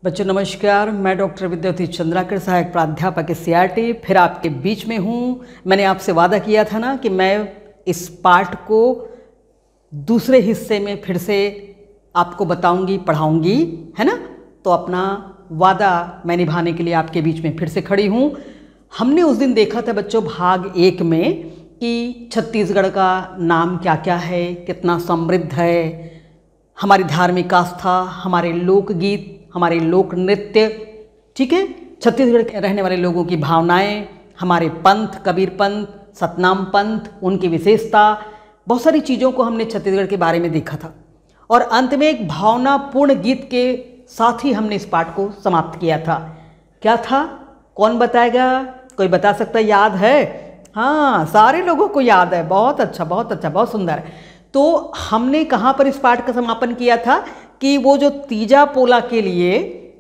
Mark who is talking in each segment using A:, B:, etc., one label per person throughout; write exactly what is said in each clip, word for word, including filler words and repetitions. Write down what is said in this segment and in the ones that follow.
A: बच्चों नमस्कार, मैं डॉक्टर विद्यावती चंद्राकर, सहायक प्राध्यापक सीआरटी फिर आपके बीच में हूँ। मैंने आपसे वादा किया था ना कि मैं इस पार्ट को दूसरे हिस्से में फिर से आपको बताऊंगी, पढ़ाऊंगी, है ना। तो अपना वादा मैं निभाने के लिए आपके बीच में फिर से खड़ी हूँ। हमने उस दिन देखा था बच्चों भाग एक में कि छत्तीसगढ़ का नाम क्या क्या है, कितना समृद्ध है, हमारी धार्मिक आस्था, हमारे लोकगीत, हमारे लोक नृत्य, ठीक है, छत्तीसगढ़ के रहने वाले लोगों की भावनाएं, हमारे पंथ, कबीर पंथ, सतनाम पंथ, उनकी विशेषता, बहुत सारी चीज़ों को हमने छत्तीसगढ़ के बारे में देखा था। और अंत में एक भावनापूर्ण गीत के साथ ही हमने इस पाठ को समाप्त किया था। क्या था, कौन बताएगा? कोई बता सकता है? याद है? हाँ, सारे लोगों को याद है। बहुत अच्छा, बहुत अच्छा, बहुत सुंदर। तो हमने कहाँ पर इस पाठ का समापन किया था कि वो जो तीजा पोला के लिए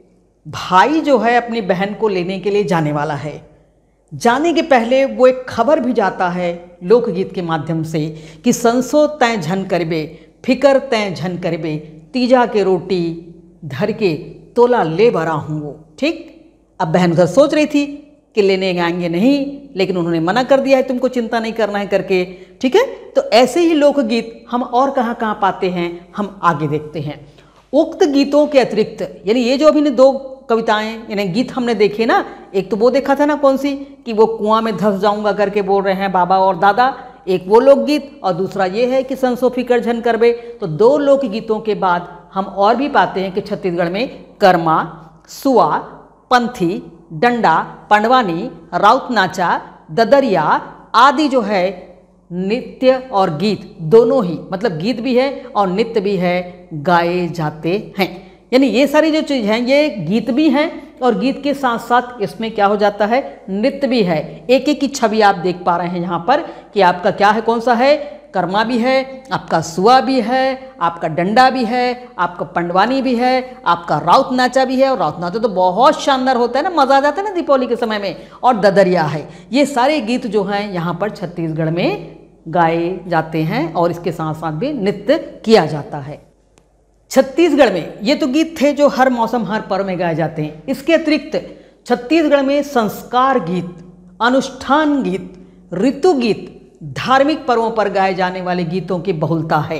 A: भाई जो है अपनी बहन को लेने के लिए जाने वाला है, जाने के पहले वो एक खबर भी जाता है लोकगीत के माध्यम से कि संसो तय झन करबे, फिकर तय झन करबे, तीजा के रोटी धर के तोला ले बरा हूँ वो। ठीक, अब बहन उधर सोच रही थी कि लेने आएंगे नहीं, लेकिन उन्होंने मना कर दिया है, तुमको चिंता नहीं करना है करके। ठीक है, तो ऐसे ही लोकगीत हम और कहाँ कहाँ पाते हैं, हम आगे देखते हैं। उक्त गीतों के अतिरिक्त, यानी ये जो अभी ने दो कविताएं यानी गीत हमने देखे ना, एक तो वो देखा था ना कौन सी, कि वो कुआं में धंस जाऊंगा करके बोल रहे हैं बाबा और दादा, एक वो लोकगीत, और दूसरा ये है कि संसो फिकर झन करबे। तो दो लोकगीतों के बाद हम और भी पाते हैं कि छत्तीसगढ़ में कर्मा, सुआ, पंथी, डंडा, पंडवानी, राउत नाचा, ददरिया आदि जो है नृत्य और गीत दोनों ही, मतलब गीत भी है और नृत्य भी है, गाए जाते हैं। यानी ये सारी जो चीज़ हैं ये गीत भी हैं और गीत के साथ साथ इसमें क्या हो जाता है, नृत्य भी है। एक एक की छवि आप देख पा रहे हैं यहाँ पर कि आपका क्या है, कौन सा है, कर्मा भी है, आपका सुआ भी है, आपका डंडा भी है, आपका पंडवानी भी है, आपका राउत नाचा भी है। और राउत नाचा तो बहुत शानदार होता है ना, मज़ा आ जाता है ना दीपावली के समय में। और ददरिया है। ये सारे गीत जो हैं यहाँ पर छत्तीसगढ़ में गाए जाते हैं और इसके साथ साथ भी नृत्य किया जाता है। छत्तीसगढ़ में ये तो गीत थे जो हर मौसम हर पर्व में गाए जाते हैं। इसके अतिरिक्त छत्तीसगढ़ में संस्कार गीत, अनुष्ठान गीत, ऋतु गीत, धार्मिक पर्वों पर गाए जाने वाले गीतों की बहुलता है।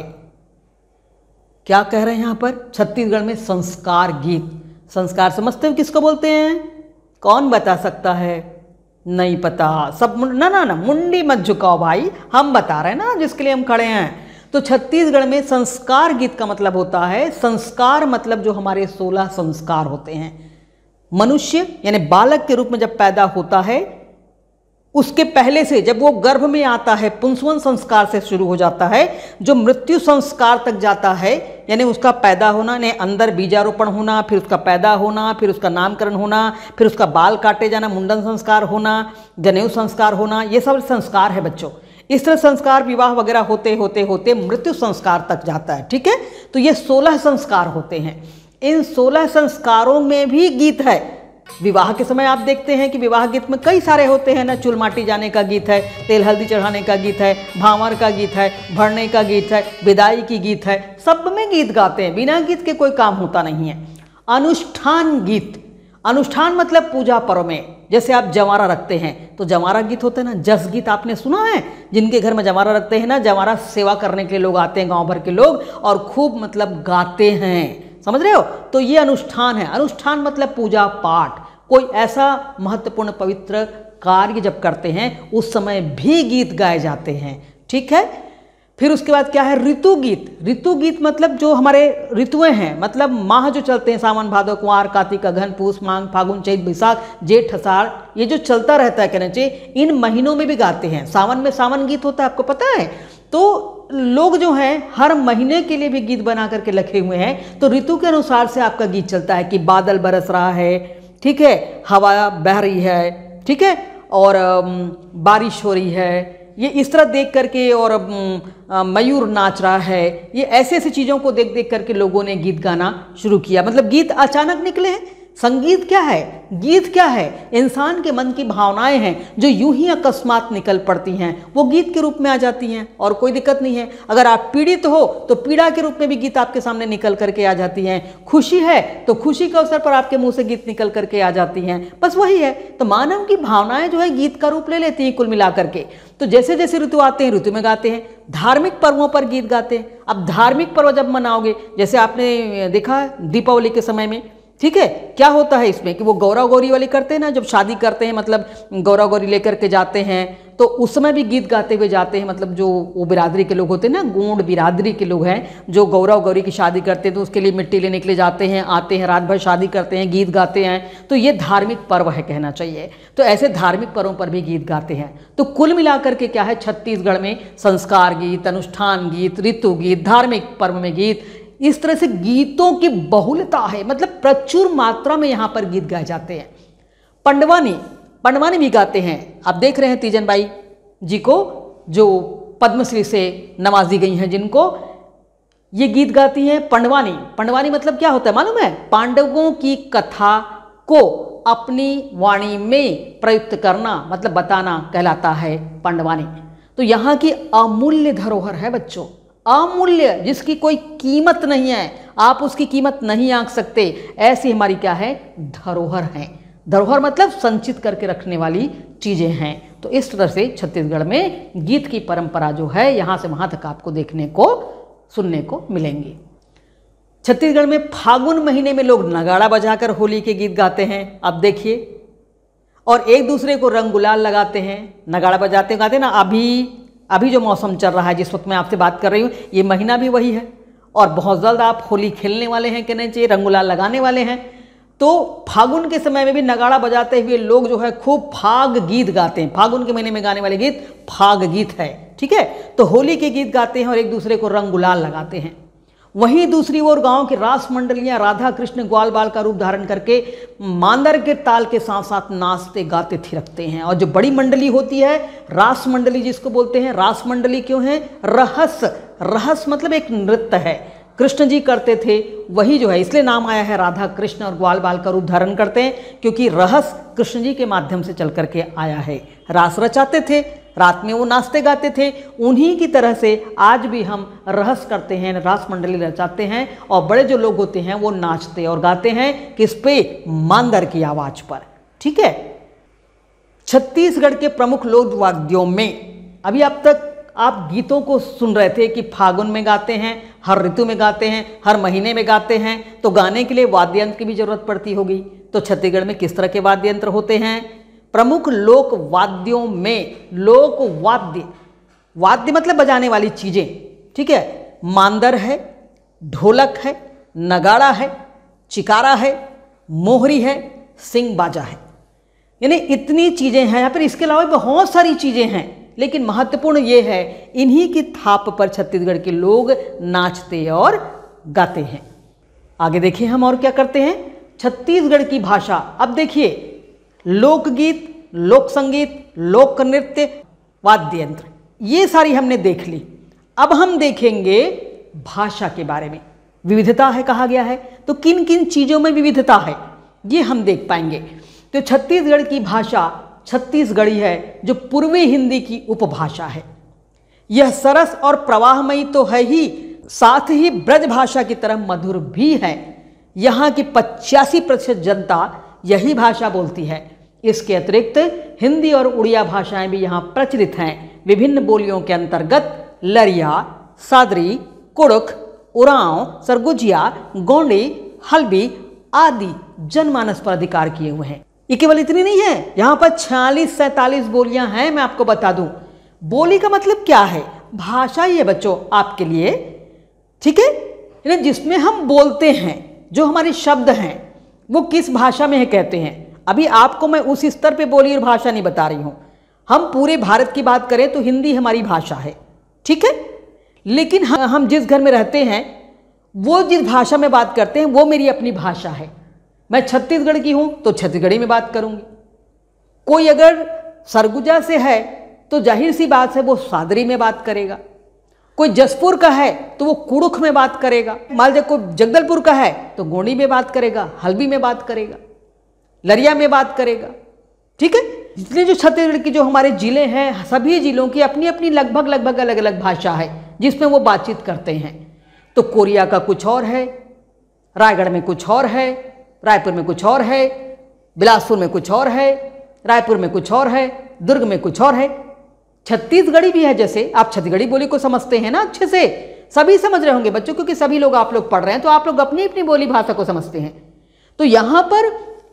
A: क्या कह रहे हैं यहाँ पर? छत्तीसगढ़ में संस्कार गीत। संस्कार समझते हो किसको बोलते हैं? कौन बता सकता है? नहीं पता? सब ना ना ना मुंडी मत झुकाओ भाई, हम बता रहे हैं ना जिसके लिए हम खड़े हैं। तो छत्तीसगढ़ में संस्कार गीत का मतलब होता है, संस्कार मतलब जो हमारे सोलह संस्कार होते हैं। मनुष्य यानी बालक के रूप में जब पैदा होता है, उसके पहले से जब वो गर्भ में आता है, पुंसवन संस्कार से शुरू हो जाता है, जो मृत्यु संस्कार तक जाता है, यानी उसका पैदा होना, यानी अंदर बीजारोपण होना, फिर उसका पैदा होना, फिर उसका नामकरण होना, फिर उसका बाल काटे जाना, मुंडन संस्कार होना, जनेऊ संस्कार होना, ये सब संस्कार है बच्चों। इस तरह संस्कार विवाह वगैरह होते होते होते मृत्यु संस्कार तक जाता है। ठीक है, तो ये सोलह संस्कार होते हैं। इन सोलह संस्कारों में भी गीत है। विवाह के समय आप देखते हैं कि विवाह गीत में कई सारे होते हैं ना, चुलमाटी जाने का गीत है, तेल हल्दी चढ़ाने का गीत है, भांवर का गीत है, भरने का गीत है, विदाई की गीत है, सब में गीत गाते हैं, बिना गीत के कोई काम होता नहीं है। अनुष्ठान गीत, अनुष्ठान मतलब पूजा पर्व में जैसे आप जवारा रखते हैं तो जवारा गीत होते हैं ना, जस गीत आपने सुना है? जिनके घर में जवारा रखते हैं ना, जवारा सेवा करने के लिए लोग आते हैं, गांव भर के लोग, और खूब मतलब गाते हैं, समझ रहे हो? तो ये अनुष्ठान है। अनुष्ठान मतलब पूजा पाठ, कोई ऐसा महत्वपूर्ण पवित्र कार्य जब करते हैं उस समय भी गीत गाए जाते हैं। ठीक है, फिर उसके बाद क्या है, ऋतु गीत। ऋतु गीत मतलब जो हमारे ऋतुएं हैं, मतलब माह जो चलते हैं, सावन भादो कुंवार कार्तिक अघन पूस माघ फागुन चैत बैसाख जेठ अषाढ़, ये जो चलता रहता है कहना चाहिए, इन महीनों में भी गाते हैं। सावन में सावन गीत होता है, आपको पता है? तो लोग जो हैं हर महीने के लिए भी गीत बना करके रखे हुए हैं। तो ऋतु के अनुसार से आपका गीत चलता है कि बादल बरस रहा है, ठीक है, हवा बह रही है, ठीक है, और बारिश हो रही है, ये इस तरह देख करके, और मयूर नाच रहा है, ये ऐसे ऐसी चीज़ों को देख देख करके लोगों ने गीत गाना शुरू किया। मतलब गीत अचानक निकले हैं, संगीत क्या है, गीत क्या है? इंसान के मन की भावनाएं हैं जो यूं ही अकस्मात निकल पड़ती हैं, वो गीत के रूप में आ जाती हैं और कोई दिक्कत नहीं है। अगर आप पीड़ित हो तो पीड़ा के रूप में भी गीत आपके सामने निकल करके आ जाती हैं। खुशी है तो खुशी के अवसर पर आपके मुंह से गीत निकल करके आ जाती हैं। बस वही है, तो मानव की भावनाएं जो है गीत का रूप ले लेती हैं कुल मिलाकर के। तो जैसे जैसे ऋतु आते हैं ऋतु में गाते हैं, धार्मिक पर्वों पर गीत गाते हैं। अब धार्मिक पर्व जब मनाओगे, जैसे आपने देखा दीपावली के समय में, ठीक है, क्या होता है इसमें कि वो गौरा गौरी वाली करते हैं ना, जब शादी करते हैं, मतलब गौरा गौरी लेकर के जाते हैं तो उस समय भी गीत गाते हुए जाते हैं। मतलब जो वो बिरादरी के लोग होते हैं ना, गोंड बिरादरी के लोग हैं, जो गौरा गौरी की शादी करते हैं तो उसके लिए मिट्टी लेने के लिए जाते हैं, आते हैं, रात भर शादी करते हैं, गीत गाते हैं। तो ये धार्मिक पर्व है कहना चाहिए। तो ऐसे धार्मिक पर्वों पर भी गीत गाते हैं। तो कुल मिलाकर के क्या है, छत्तीसगढ़ में संस्कार गीत, अनुष्ठान गीत, ऋतु गीत, धार्मिक पर्व में गीत, इस तरह से गीतों की बहुलता है। मतलब प्रचुर मात्रा में यहाँ पर गीत गाए जाते हैं। पंडवानी पंडवानी भी गाते हैं। आप देख रहे हैं तीजन बाई जी को, जो पद्मश्री से नवाजी गई हैं, जिनको ये गीत गाती हैं। पंडवानी पंडवानी मतलब क्या होता है मालूम है? पांडवों की कथा को अपनी वाणी में प्रयुक्त करना, मतलब बताना कहलाता है पंडवानी। तो यहाँ की अमूल्य धरोहर है बच्चों, अमूल्य, जिसकी कोई कीमत नहीं है, आप उसकी कीमत नहीं आंक सकते। ऐसी हमारी क्या है, धरोहर है। धरोहर मतलब संचित करके रखने वाली चीजें हैं। तो इस तरह से छत्तीसगढ़ में गीत की परंपरा जो है यहाँ से वहाँ तक आपको देखने को सुनने को मिलेंगी। छत्तीसगढ़ में फागुन महीने में लोग नगाड़ा बजाकर होली के गीत गाते हैं। अब देखिए, और एक दूसरे को रंग गुलाल लगाते हैं, नगाड़ा बजाते गाते ना। अभी अभी जो मौसम चल रहा है, जिस वक्त मैं आपसे बात कर रही हूँ, ये महीना भी वही है और बहुत जल्द आप होली खेलने वाले हैं, कहना चाहिए रंग गुलाल लगाने वाले हैं। तो फागुन के समय में भी नगाड़ा बजाते हुए लोग जो है खूब फाग गीत गाते हैं। फागुन के महीने में गाने वाले गीत फाग गीत है, ठीक है। तो होली के गीत गाते हैं और एक दूसरे को रंग गुलाल लगाते हैं। वहीं दूसरी ओर गांव की रास मंडलियां राधा कृष्ण ग्वाल बाल का रूप धारण करके मांदर के ताल के साथ साथ नाचते गाते थिरकते हैं। और जो बड़ी मंडली होती है, रास मंडली जिसको बोलते हैं, रास मंडली क्यों है? रहस, रहस मतलब एक नृत्य है, कृष्ण जी करते थे, वही जो है, इसलिए नाम आया है राधा कृष्ण और ग्वाल बाल का रूप धारण करते हैं, क्योंकि रहस कृष्ण जी के माध्यम से चल करके आया है। रास रचाते थे, रात में वो नाचते गाते थे। उन्हीं की तरह से आज भी हम रहस करते हैं, रास मंडली रचाते हैं और बड़े जो लोग होते हैं वो नाचते और गाते हैं, किस पे? मांदर की आवाज पर, ठीक है। छत्तीसगढ़ के प्रमुख लोक वाद्यों में अभी अब तक आप गीतों को सुन रहे थे कि फागुन में गाते हैं, हर ऋतु में गाते हैं, हर महीने में गाते हैं। तो गाने के लिए वाद्य यंत्र की भी जरूरत पड़ती होगी। तो छत्तीसगढ़ में किस तरह के वाद्य यंत्र होते हैं? प्रमुख लोक वाद्यों में, लोक वाद्य, वाद्य मतलब बजाने वाली चीजें, ठीक है। मांदर है, ढोलक है, नगाड़ा है, चिकारा है, मोहरी है, सिंग बाजा है। यानी इतनी चीजें हैं यहाँ पर। इसके अलावा बहुत सारी चीजें हैं, लेकिन महत्वपूर्ण ये है, इन्हीं की थाप पर छत्तीसगढ़ के लोग नाचते और गाते हैं। आगे देखिए हम और क्या करते हैं। छत्तीसगढ़ की भाषा, अब देखिए, लोकगीत, लोक संगीत, लोक नृत्य, वाद्य यंत्र, ये सारी हमने देख ली। अब हम देखेंगे भाषा के बारे में। विविधता है कहा गया है, तो किन किन चीजों में विविधता है ये हम देख पाएंगे। तो छत्तीसगढ़ की भाषा छत्तीसगढ़ी है, जो पूर्वी हिंदी की उपभाषा है। यह सरस और प्रवाहमयी तो है ही, साथ ही ब्रज भाषा की तरह मधुर भी है। यहाँ की पचासी प्रतिशत जनता यही भाषा बोलती है। इसके अतिरिक्त हिंदी और उड़िया भाषाएं भी यहाँ प्रचलित हैं। विभिन्न बोलियों के अंतर्गत लरिया, सादरी, कुड़ुख, उरांव, सरगुजिया, गोंडी, हल्बी आदि जनमानस पर अधिकार किए हुए हैं। ये केवल इतनी नहीं है, यहाँ पर छियालीस सैंतालीस बोलियां हैं। मैं आपको बता दूं, बोली का मतलब क्या है? भाषा ही है बच्चों आपके लिए, ठीक है। यानी जिसमें हम बोलते हैं, जो हमारे शब्द हैं, वो किस भाषा में है कहते हैं। अभी आपको मैं उस स्तर पे बोली और भाषा नहीं बता रही हूं। हम पूरे भारत की बात करें तो हिंदी हमारी भाषा है, ठीक है। लेकिन हम जिस घर में रहते हैं, वो जिस भाषा में बात करते हैं, वो मेरी अपनी भाषा है। मैं छत्तीसगढ़ की हूं तो छत्तीसगढ़ी में बात करूंगी। कोई अगर सरगुजा से है तो जाहिर सी बात है वो सादरी में बात करेगा। कोई जसपुर का है तो वो कुड़ुख में बात करेगा, मान लीजिए कोई जगदलपुर का है तो गोंडी में बात करेगा, हल्बी में बात करेगा, लरिया में बात करेगा। ठीक है, जितने जो छत्तीसगढ़ के जो हमारे जिले हैं, सभी जिलों की अपनी अपनी लगभग लगभग अलग अलग भाषा है जिसमें वो बातचीत करते हैं। तो कोरिया का कुछ और है, रायगढ़ में कुछ और है, रायपुर में कुछ और है, बिलासपुर में कुछ और है, रायपुर में कुछ और है, दुर्ग में कुछ और है, छत्तीसगढ़ी भी है। जैसे आप छत्तीसगढ़ी बोली को समझते हैं ना, अच्छे से सभी समझ रहे होंगे बच्चों, क्योंकि सभी लोग आप लोग पढ़ रहे हैं तो आप लोग अपनी अपनी बोली भाषा को समझते हैं। तो यहां पर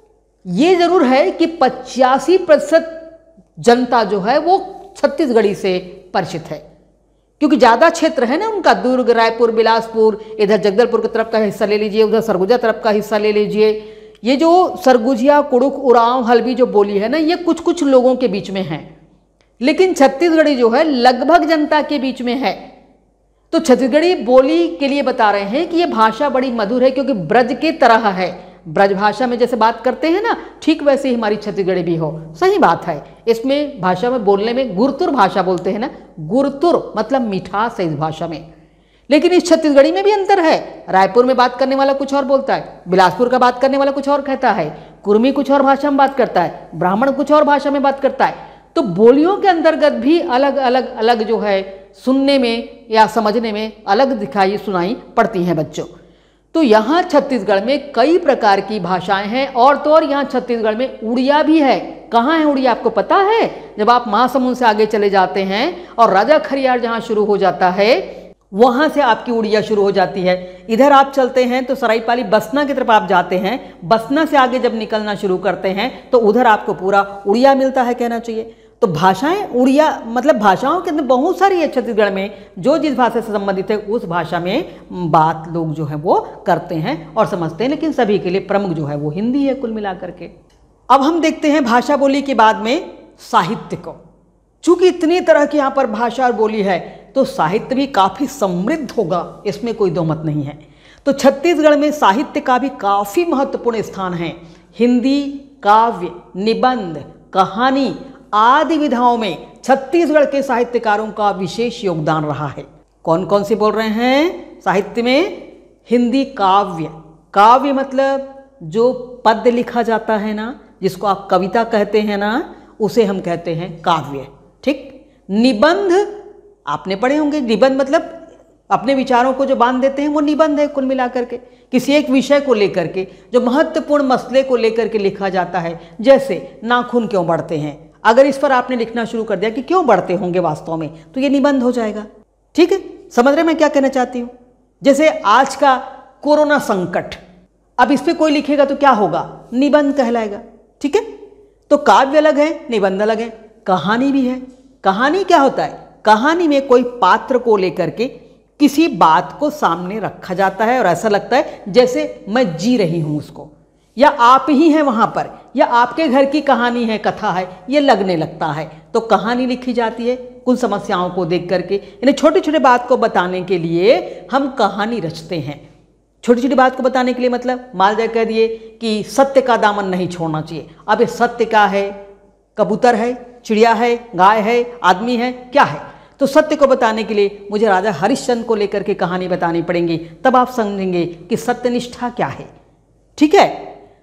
A: यह जरूर है कि पचासी प्रतिशत जनता जो है वो छत्तीसगढ़ी से परिचित है, क्योंकि ज़्यादा क्षेत्र है ना उनका, दुर्ग, रायपुर, बिलासपुर, इधर जगदलपुर की तरफ का हिस्सा ले लीजिए, उधर सरगुजा तरफ का हिस्सा ले लीजिए। ये जो सरगुजिया, कुड़ुक, उरांव, हल्बी जो बोली है ना, ये कुछ कुछ लोगों के बीच में है, लेकिन छत्तीसगढ़ी जो है लगभग जनता के बीच में है। तो छत्तीसगढ़ी बोली के लिए बता रहे हैं कि ये भाषा बड़ी मधुर है, क्योंकि ब्रज के तरह है। ब्रज भाषा में जैसे बात करते हैं ना, ठीक वैसे ही हमारी छत्तीसगढ़ी भी हो। सही बात है, इसमें भाषा में बोलने में गुरतुर भाषा बोलते हैं ना, गुरतुर मतलब मिठास है इस भाषा में। लेकिन इस छत्तीसगढ़ी में भी अंतर है, रायपुर में बात करने वाला कुछ और बोलता है, बिलासपुर का बात करने वाला कुछ और कहता है, कुर्मी कुछ और भाषा में बात करता है, ब्राह्मण कुछ और भाषा में बात करता है। तो बोलियों के अंतर्गत भी अलग अलग अलग जो है सुनने में या समझने में अलग दिखाई सुनाई पड़ती हैं बच्चों। तो यहाँ छत्तीसगढ़ में कई प्रकार की भाषाएं हैं, और तो और यहाँ छत्तीसगढ़ में उड़िया भी है। कहाँ है उड़िया आपको पता है? जब आप महासमुंद से आगे चले जाते हैं और राजा खरियार जहाँ शुरू हो जाता है वहाँ से आपकी उड़िया शुरू हो जाती है। इधर आप चलते हैं तो सरायपाली बसना की तरफ आप जाते हैं, बसना से आगे जब निकलना शुरू करते हैं तो उधर आपको पूरा उड़िया मिलता है कहना चाहिए। तो भाषाएं उड़िया मतलब भाषाओं के अंदर बहुत सारी है छत्तीसगढ़ में, जो जिस भाषा से संबंधित है उस भाषा में बात लोग जो है वो करते हैं और समझते हैं, लेकिन सभी के लिए प्रमुख जो है वो हिंदी है कुल मिलाकर के। अब हम देखते हैं भाषा बोली के बाद में साहित्य को। चूंकि इतनी तरह की यहाँ पर भाषा और बोली है तो साहित्य भी काफ़ी समृद्ध होगा, इसमें कोई दो मत नहीं है। तो छत्तीसगढ़ में साहित्य का भी काफ़ी महत्वपूर्ण स्थान है। हिंदी, काव्य, निबंध, कहानी आदि विधाओं में छत्तीसगढ़ के साहित्यकारों का विशेष योगदान रहा है। कौन कौन से बोल रहे हैं साहित्य में? हिंदी काव्य, काव्य मतलब जो पद्य लिखा जाता है ना, जिसको आप कविता कहते हैं ना, उसे हम कहते हैं काव्य। ठीक। निबंध आपने पढ़े होंगे, निबंध मतलब अपने विचारों को जो बांध देते हैं वो निबंध है कुल मिलाकर के। किसी एक विषय को लेकर के जो महत्वपूर्ण मसले को लेकर के लिखा जाता है, जैसे नाखून क्यों बढ़ते हैं, अगर इस पर आपने लिखना शुरू कर दिया कि क्यों बढ़ते होंगे वास्तव में, तो ये निबंध हो जाएगा। ठीक है, समझ रहे मैं क्या कहना चाहती हूँ? जैसे आज का कोरोना संकट, अब इस पर कोई लिखेगा तो क्या होगा? निबंध कहलाएगा। ठीक है, तो काव्य अलग है, निबंध अलग है। कहानी भी है। कहानी क्या होता है? कहानी में कोई पात्र को लेकर के किसी बात को सामने रखा जाता है और ऐसा लगता है जैसे मैं जी रही हूं उसको, या आप ही हैं वहां पर, या आपके घर की कहानी है, कथा है, ये लगने लगता है, तो कहानी लिखी जाती है कुछ समस्याओं को देख करके। यानी छोटे छोटे बात को बताने के लिए हम कहानी रचते हैं। छोटी छोटी बात को बताने के लिए मतलब मान जाए कह दिए कि सत्य का दामन नहीं छोड़ना चाहिए। अब ये सत्य क्या है? कबूतर है, चिड़िया है, गाय है, आदमी है, क्या है? तो सत्य को बताने के लिए मुझे राजा हरिश्चंद्र को लेकर के कहानी बतानी पड़ेगी, तब आप समझेंगे कि सत्यनिष्ठा क्या है। ठीक है।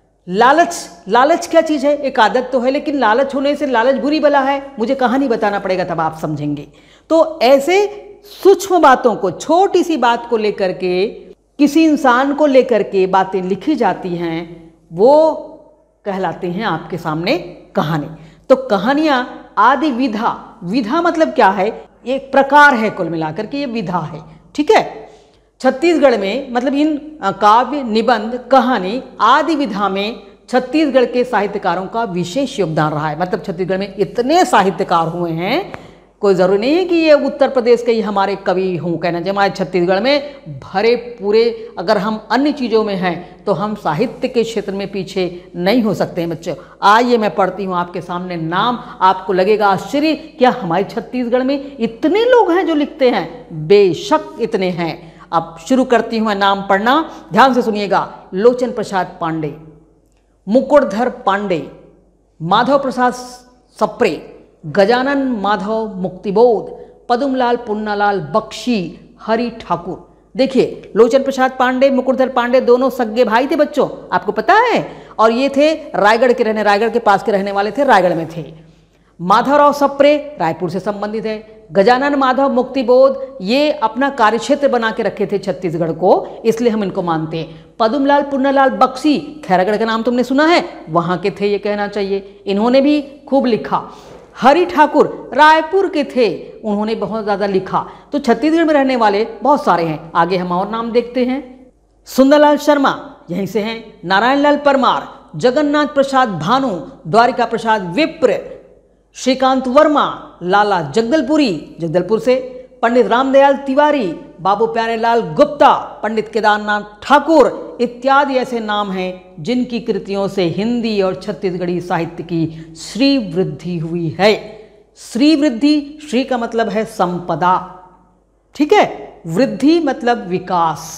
A: लालच, लालच क्या चीज़ है? एक आदत तो है, लेकिन लालच होने से लालच बुरी बला है, मुझे कहानी बताना पड़ेगा तब आप समझेंगे। तो ऐसे सूक्ष्म बातों को, छोटी सी बात को लेकर के, किसी इंसान को लेकर के बातें लिखी जाती हैं, वो कहलाते हैं आपके सामने कहानी। तो कहानियां आदि विधा, विधा मतलब क्या है? एक प्रकार है कुल मिलाकर के, ये विधा है। ठीक है। छत्तीसगढ़ में मतलब इन काव्य, निबंध, कहानी आदि विधा में छत्तीसगढ़ के साहित्यकारों का विशेष योगदान रहा है। मतलब छत्तीसगढ़ में इतने साहित्यकार हुए हैं, कोई ज़रूरी नहीं है कि ये उत्तर प्रदेश के ही हमारे कवि हों, कहना चाहिए हमारे छत्तीसगढ़ में भरे पूरे। अगर हम अन्य चीज़ों में हैं तो हम साहित्य के क्षेत्र में पीछे नहीं हो सकते हैं बच्चों। आइए मैं पढ़ती हूँ आपके सामने नाम, आपको लगेगा आश्चर्य, क्या हमारे छत्तीसगढ़ में इतने लोग हैं जो लिखते हैं? बेशक इतने हैं। अब शुरू करती हूँ मैं नाम पढ़ना, ध्यान से सुनिएगा। लोचन प्रसाद पांडे, मुकुटधर पांडे, माधव प्रसाद सप्रे, गजानन माधव मुक्तिबोध, पदुमलाल पुन्नालाल बख्शी, हरि ठाकुर। देखिए लोचन प्रसाद पांडे, मुकुटधर पांडे दोनों सगे भाई थे बच्चों, आपको पता है। और ये थे रायगढ़ के रहने रायगढ़ के पास के रहने वाले थे, रायगढ़ में थे। माधवराव सप्रे रायपुर से संबंधित है। गजानन माधव मुक्तिबोध ये अपना कार्यक्षेत्र बना के रखे थे छत्तीसगढ़ को, इसलिए हम इनको मानते हैं। पदुमलाल पुन्नालाल बख्शी खैरागढ़ का नाम तुमने सुना है, वहां के थे ये कहना चाहिए, इन्होंने भी खूब लिखा। हरि ठाकुर रायपुर के थे, उन्होंने बहुत ज़्यादा लिखा। तो छत्तीसगढ़ में रहने वाले बहुत सारे हैं। आगे हम और नाम देखते हैं। सुंदरलाल शर्मा यहीं से हैं। नारायण लाल परमार, जगन्नाथ प्रसाद भानु, द्वारिका प्रसाद विप्र, श्रीकांत वर्मा, लाला जगदलपुरी जगदलपुर से, पंडित रामदयाल तिवारी, बाबू प्यारेलाल गुप्ता, पंडित केदारनाथ ठाकुर इत्यादि ऐसे नाम हैं जिनकी कृतियों से हिंदी और छत्तीसगढ़ी साहित्य की श्री वृद्धि हुई है। श्री वृद्धि, श्री का मतलब है संपदा, ठीक है, वृद्धि मतलब विकास।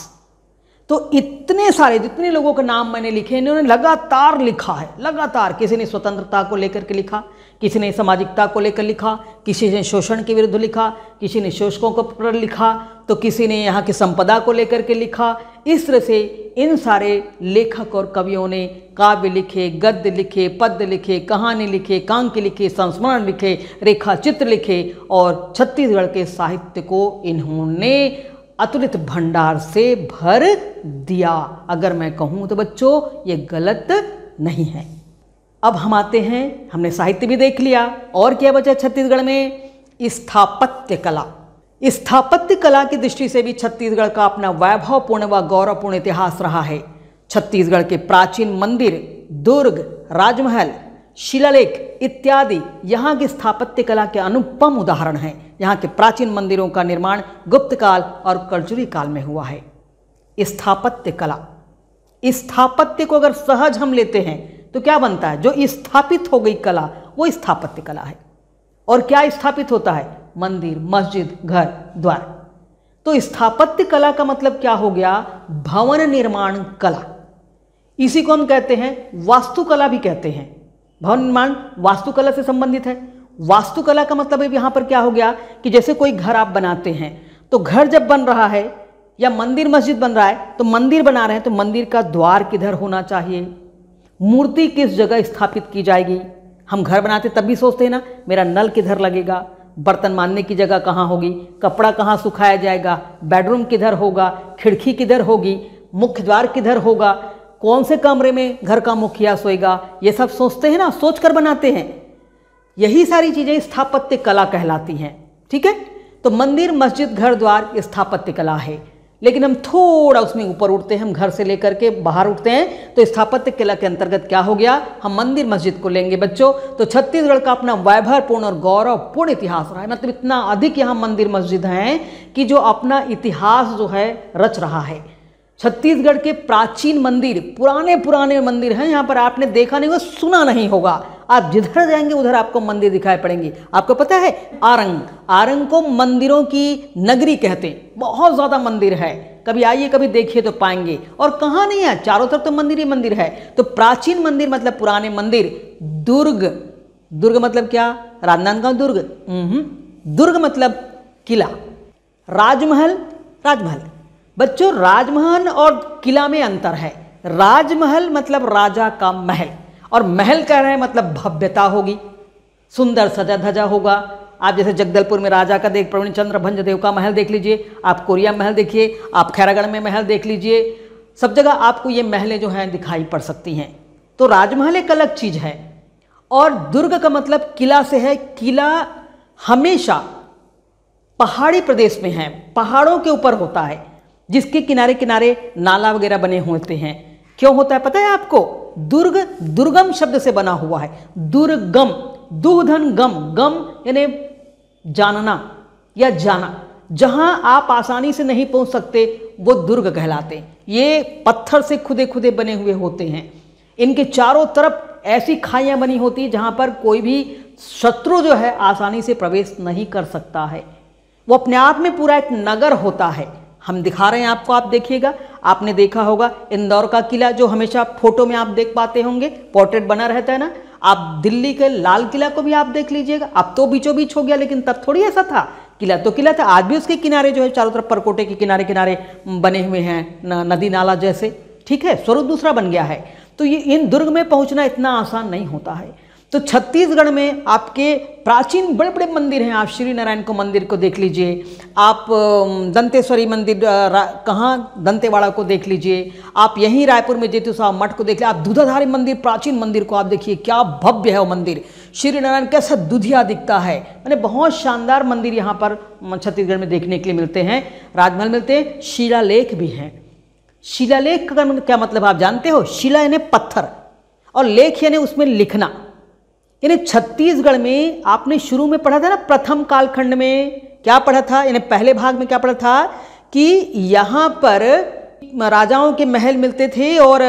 A: तो इतने सारे जितने लोगों के नाम मैंने लिखे इन्होंने लगातार लिखा है, लगातार। किसी ने स्वतंत्रता को लेकर के लिखा, किसी ने सामाजिकता को लेकर लिखा, किसी ने शोषण के विरुद्ध लिखा, किसी ने शोषकों को पर लिखा, तो किसी ने यहाँ की संपदा को लेकर के लिखा। इस तरह से इन सारे लेखक और कवियों ने काव्य लिखे, गद्य लिखे, पद्य लिखे, कहानी लिखे, कांके लिखे, संस्मरण लिखे, रेखा चित्र लिखे और छत्तीसगढ़ के साहित्य को इन्होंने अतुलित भंडार से भर दिया। अगर मैं कहूँ तो बच्चों ये गलत नहीं है। अब हम आते हैं, हमने साहित्य भी देख लिया, और क्या बचा छत्तीसगढ़ में? स्थापत्य कला। स्थापत्य कला की दृष्टि से भी छत्तीसगढ़ का अपना वैभवपूर्ण व गौरवपूर्ण इतिहास रहा है। छत्तीसगढ़ के प्राचीन मंदिर, दुर्ग, राजमहल, शिलालेख इत्यादि यहाँ की स्थापत्य कला के अनुपम उदाहरण हैं। यहाँ के प्राचीन मंदिरों का निर्माण गुप्त काल और कलचुरी काल में हुआ है। स्थापत्य कला, स्थापत्य को अगर सहज हम लेते हैं तो क्या बनता है? जो स्थापित हो गई कला वो स्थापत्य कला है। और क्या स्थापित होता है? मंदिर, मस्जिद, घर, द्वार। तो स्थापत्य कला का मतलब क्या हो गया? भवन निर्माण कला। इसी को हम कहते हैं वास्तुकला भी कहते हैं। भवन निर्माण वास्तुकला से संबंधित है। वास्तुकला का मतलब है यहाँ पर क्या हो गया कि जैसे कोई घर आप बनाते हैं तो घर जब बन रहा है या मंदिर मस्जिद बन रहा है तो मंदिर बना रहे हैं तो मंदिर का द्वार किधर होना चाहिए, मूर्ति किस जगह स्थापित की जाएगी। हम घर बनाते तब भी सोचते हैं ना मेरा नल किधर लगेगा, बर्तन मांजने की जगह कहाँ होगी, कपड़ा कहाँ सुखाया जाएगा, बेडरूम किधर होगा, खिड़की किधर होगी, मुख्य द्वार किधर होगा, कौन से कमरे में घर का मुखिया सोएगा, ये सब सोचते हैं ना, सोच कर बनाते हैं। यही सारी चीज़ें स्थापत्य कला कहलाती हैं। ठीक है, तो मंदिर, मस्जिद, घर द्वार स्थापत्य कला है। लेकिन हम थोड़ा उसमें ऊपर उठते हैं, हम घर से लेकर के बाहर उठते हैं तो स्थापत्य कला के अंतर्गत क्या हो गया, हम मंदिर मस्जिद को लेंगे बच्चों। तो छत्तीसगढ़ का अपना वैभवपूर्ण और गौरवपूर्ण इतिहास रहा है। मतलब इतना अधिक यहाँ मंदिर मस्जिद हैं कि जो अपना इतिहास जो है रच रहा है। छत्तीसगढ़ के प्राचीन मंदिर, पुराने पुराने मंदिर हैं। यहाँ पर आपने देखा नहीं होगा, सुना नहीं होगा, आप जिधर जाएंगे उधर आपको मंदिर दिखाई पड़ेंगे। आपको पता है आरंग, आरंग को मंदिरों की नगरी कहते हैं। बहुत ज़्यादा मंदिर है, कभी आइए कभी देखिए तो पाएंगे। और कहाँ नहीं है, चारों तरफ तो मंदिर ही मंदिर है। तो प्राचीन मंदिर मतलब पुराने मंदिर। दुर्ग, दुर्ग मतलब क्या? राजनांदगांव दुर्ग, दुर्ग मतलब किला। राजमहल, राजमहल बच्चों, राजमहल और किला में अंतर है। राजमहल मतलब राजा का महल, और महल कह रहे हैं मतलब भव्यता होगी, सुंदर सजा धजा होगा। आप जैसे जगदलपुर में राजा का देख, प्रवीण चंद्र भंजदेव का महल देख लीजिए, आप कोरिया महल देखिए, आप खैरागढ़ में महल देख लीजिए, सब जगह आपको ये महलें जो हैं दिखाई पड़ सकती हैं। तो राजमहल एक अलग चीज़ है। और दुर्ग का मतलब किला से है। किला हमेशा पहाड़ी प्रदेश में है, पहाड़ों के ऊपर होता है, जिसके किनारे किनारे नाला वगैरह बने होते हैं। क्यों होता है पता है आपको? दुर्ग दुर्गम शब्द से बना हुआ है। दुर्गम, दुधन गम, गम यानी जानना या जाना, जहां आप आसानी से नहीं पहुंच सकते वो दुर्ग कहलाते हैं। ये पत्थर से खुदे खुदे बने हुए होते हैं। इनके चारों तरफ ऐसी खाइयां बनी होती हैं जहां पर कोई भी शत्रु जो है आसानी से प्रवेश नहीं कर सकता है। वो अपने आप में पूरा एक नगर होता है। हम दिखा रहे हैं आपको, आप देखिएगा। आपने देखा होगा इंदौर का किला, जो हमेशा फोटो में आप देख पाते होंगे, पोर्ट्रेट बना रहता है ना। आप दिल्ली के लाल किला को भी आप देख लीजिएगा। अब तो बीचों बीच हो गया, लेकिन तब थोड़ी ऐसा था। किला तो किला था, आज भी उसके किनारे जो है चारों तरफ परकोटे के किनारे किनारे बने हुए हैं न, नदी नाला जैसे, ठीक है, स्वरूप दूसरा बन गया है। तो ये इन दुर्ग में पहुंचना इतना आसान नहीं होता है। तो छत्तीसगढ़ में आपके प्राचीन बड़े बड़े मंदिर हैं, आप श्री नारायण को मंदिर को देख लीजिए, आप दंतेश्वरी मंदिर कहाँ दंतेवाड़ा को देख लीजिए, आप यहीं रायपुर में जेतू साहब मठ को देख लीजिए, आप दूधाधारी मंदिर प्राचीन मंदिर को आप देखिए, क्या भव्य है वो मंदिर, श्री नारायण कैसा दुधिया दिखता है, मैंने बहुत शानदार मंदिर यहाँ पर छत्तीसगढ़ में देखने के लिए मिलते हैं। राजमहल मिलते हैं, शिलालेख भी हैं। शिलालेख का क्या मतलब आप जानते हो? शिला यानी पत्थर और लेख यानी उसमें लिखना। यानी छत्तीसगढ़ में आपने शुरू में पढ़ा था ना, प्रथम कालखंड में क्या पढ़ा था, यानी पहले भाग में क्या पढ़ा था कि यहाँ पर राजाओं के महल मिलते थे और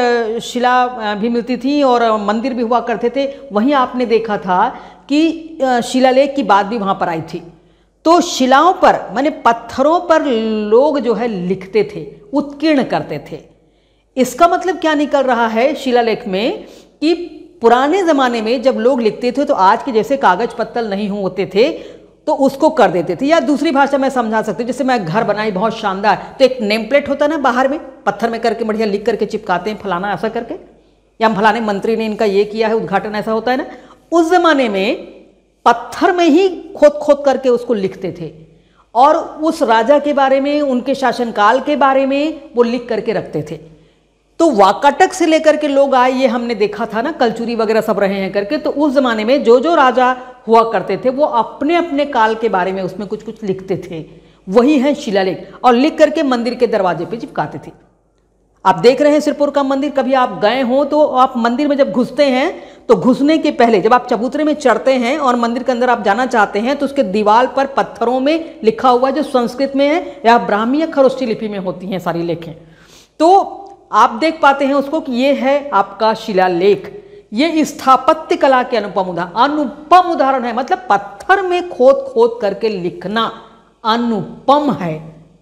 A: शिला भी मिलती थी और मंदिर भी हुआ करते थे। वहीं आपने देखा था कि शिलालेख की बात भी वहाँ पर आई थी। तो शिलाओं पर माने पत्थरों पर लोग जो है लिखते थे, उत्कीर्ण करते थे। इसका मतलब क्या निकल रहा है शिलालेख में कि पुराने ज़माने में जब लोग लिखते थे तो आज के जैसे कागज पत्तल नहीं होते थे तो उसको कर देते थे। या दूसरी भाषा में समझा सकते, जैसे मैं घर बनाई बहुत शानदार, तो एक नेम प्लेट होता है ना बाहर में, पत्थर में करके बढ़िया लिख करके चिपकाते हैं, फलाना ऐसा करके, या फलाने मंत्री ने इनका ये किया है, उद्घाटन ऐसा होता है ना। उस जमाने में पत्थर में ही खोद खोद करके उसको लिखते थे और उस राजा के बारे में, उनके शासनकाल के बारे में वो लिख करके रखते थे। तो वाकाटक से लेकर के लोग आए, ये हमने देखा था ना, कलचुरी वगैरह सब रहे हैं करके। तो उस जमाने में जो जो राजा हुआ करते थे वो अपने अपने काल के बारे में उसमें कुछ कुछ लिखते थे, वही है शिलालेख, और लिख करके मंदिर के दरवाजे पे चिपकाते थे। आप देख रहे हैं सिरपुर का मंदिर, कभी आप गए हो तो आप मंदिर में जब घुसते हैं तो घुसने के पहले जब आप चबूतरे में चढ़ते हैं और मंदिर के अंदर आप जाना चाहते हैं तो उसके दीवार पर पत्थरों में लिखा हुआ जो संस्कृत में है या ब्राह्मी या खरोष्ठी लिपि में होती हैं सारी लेखें, तो आप देख पाते हैं उसको कि ये है आपका शिलालेख। ये स्थापत्य कला के अनुपम उदाहरण अनुपम उदाहरण है। मतलब पत्थर में खोद खोद करके लिखना अनुपम है।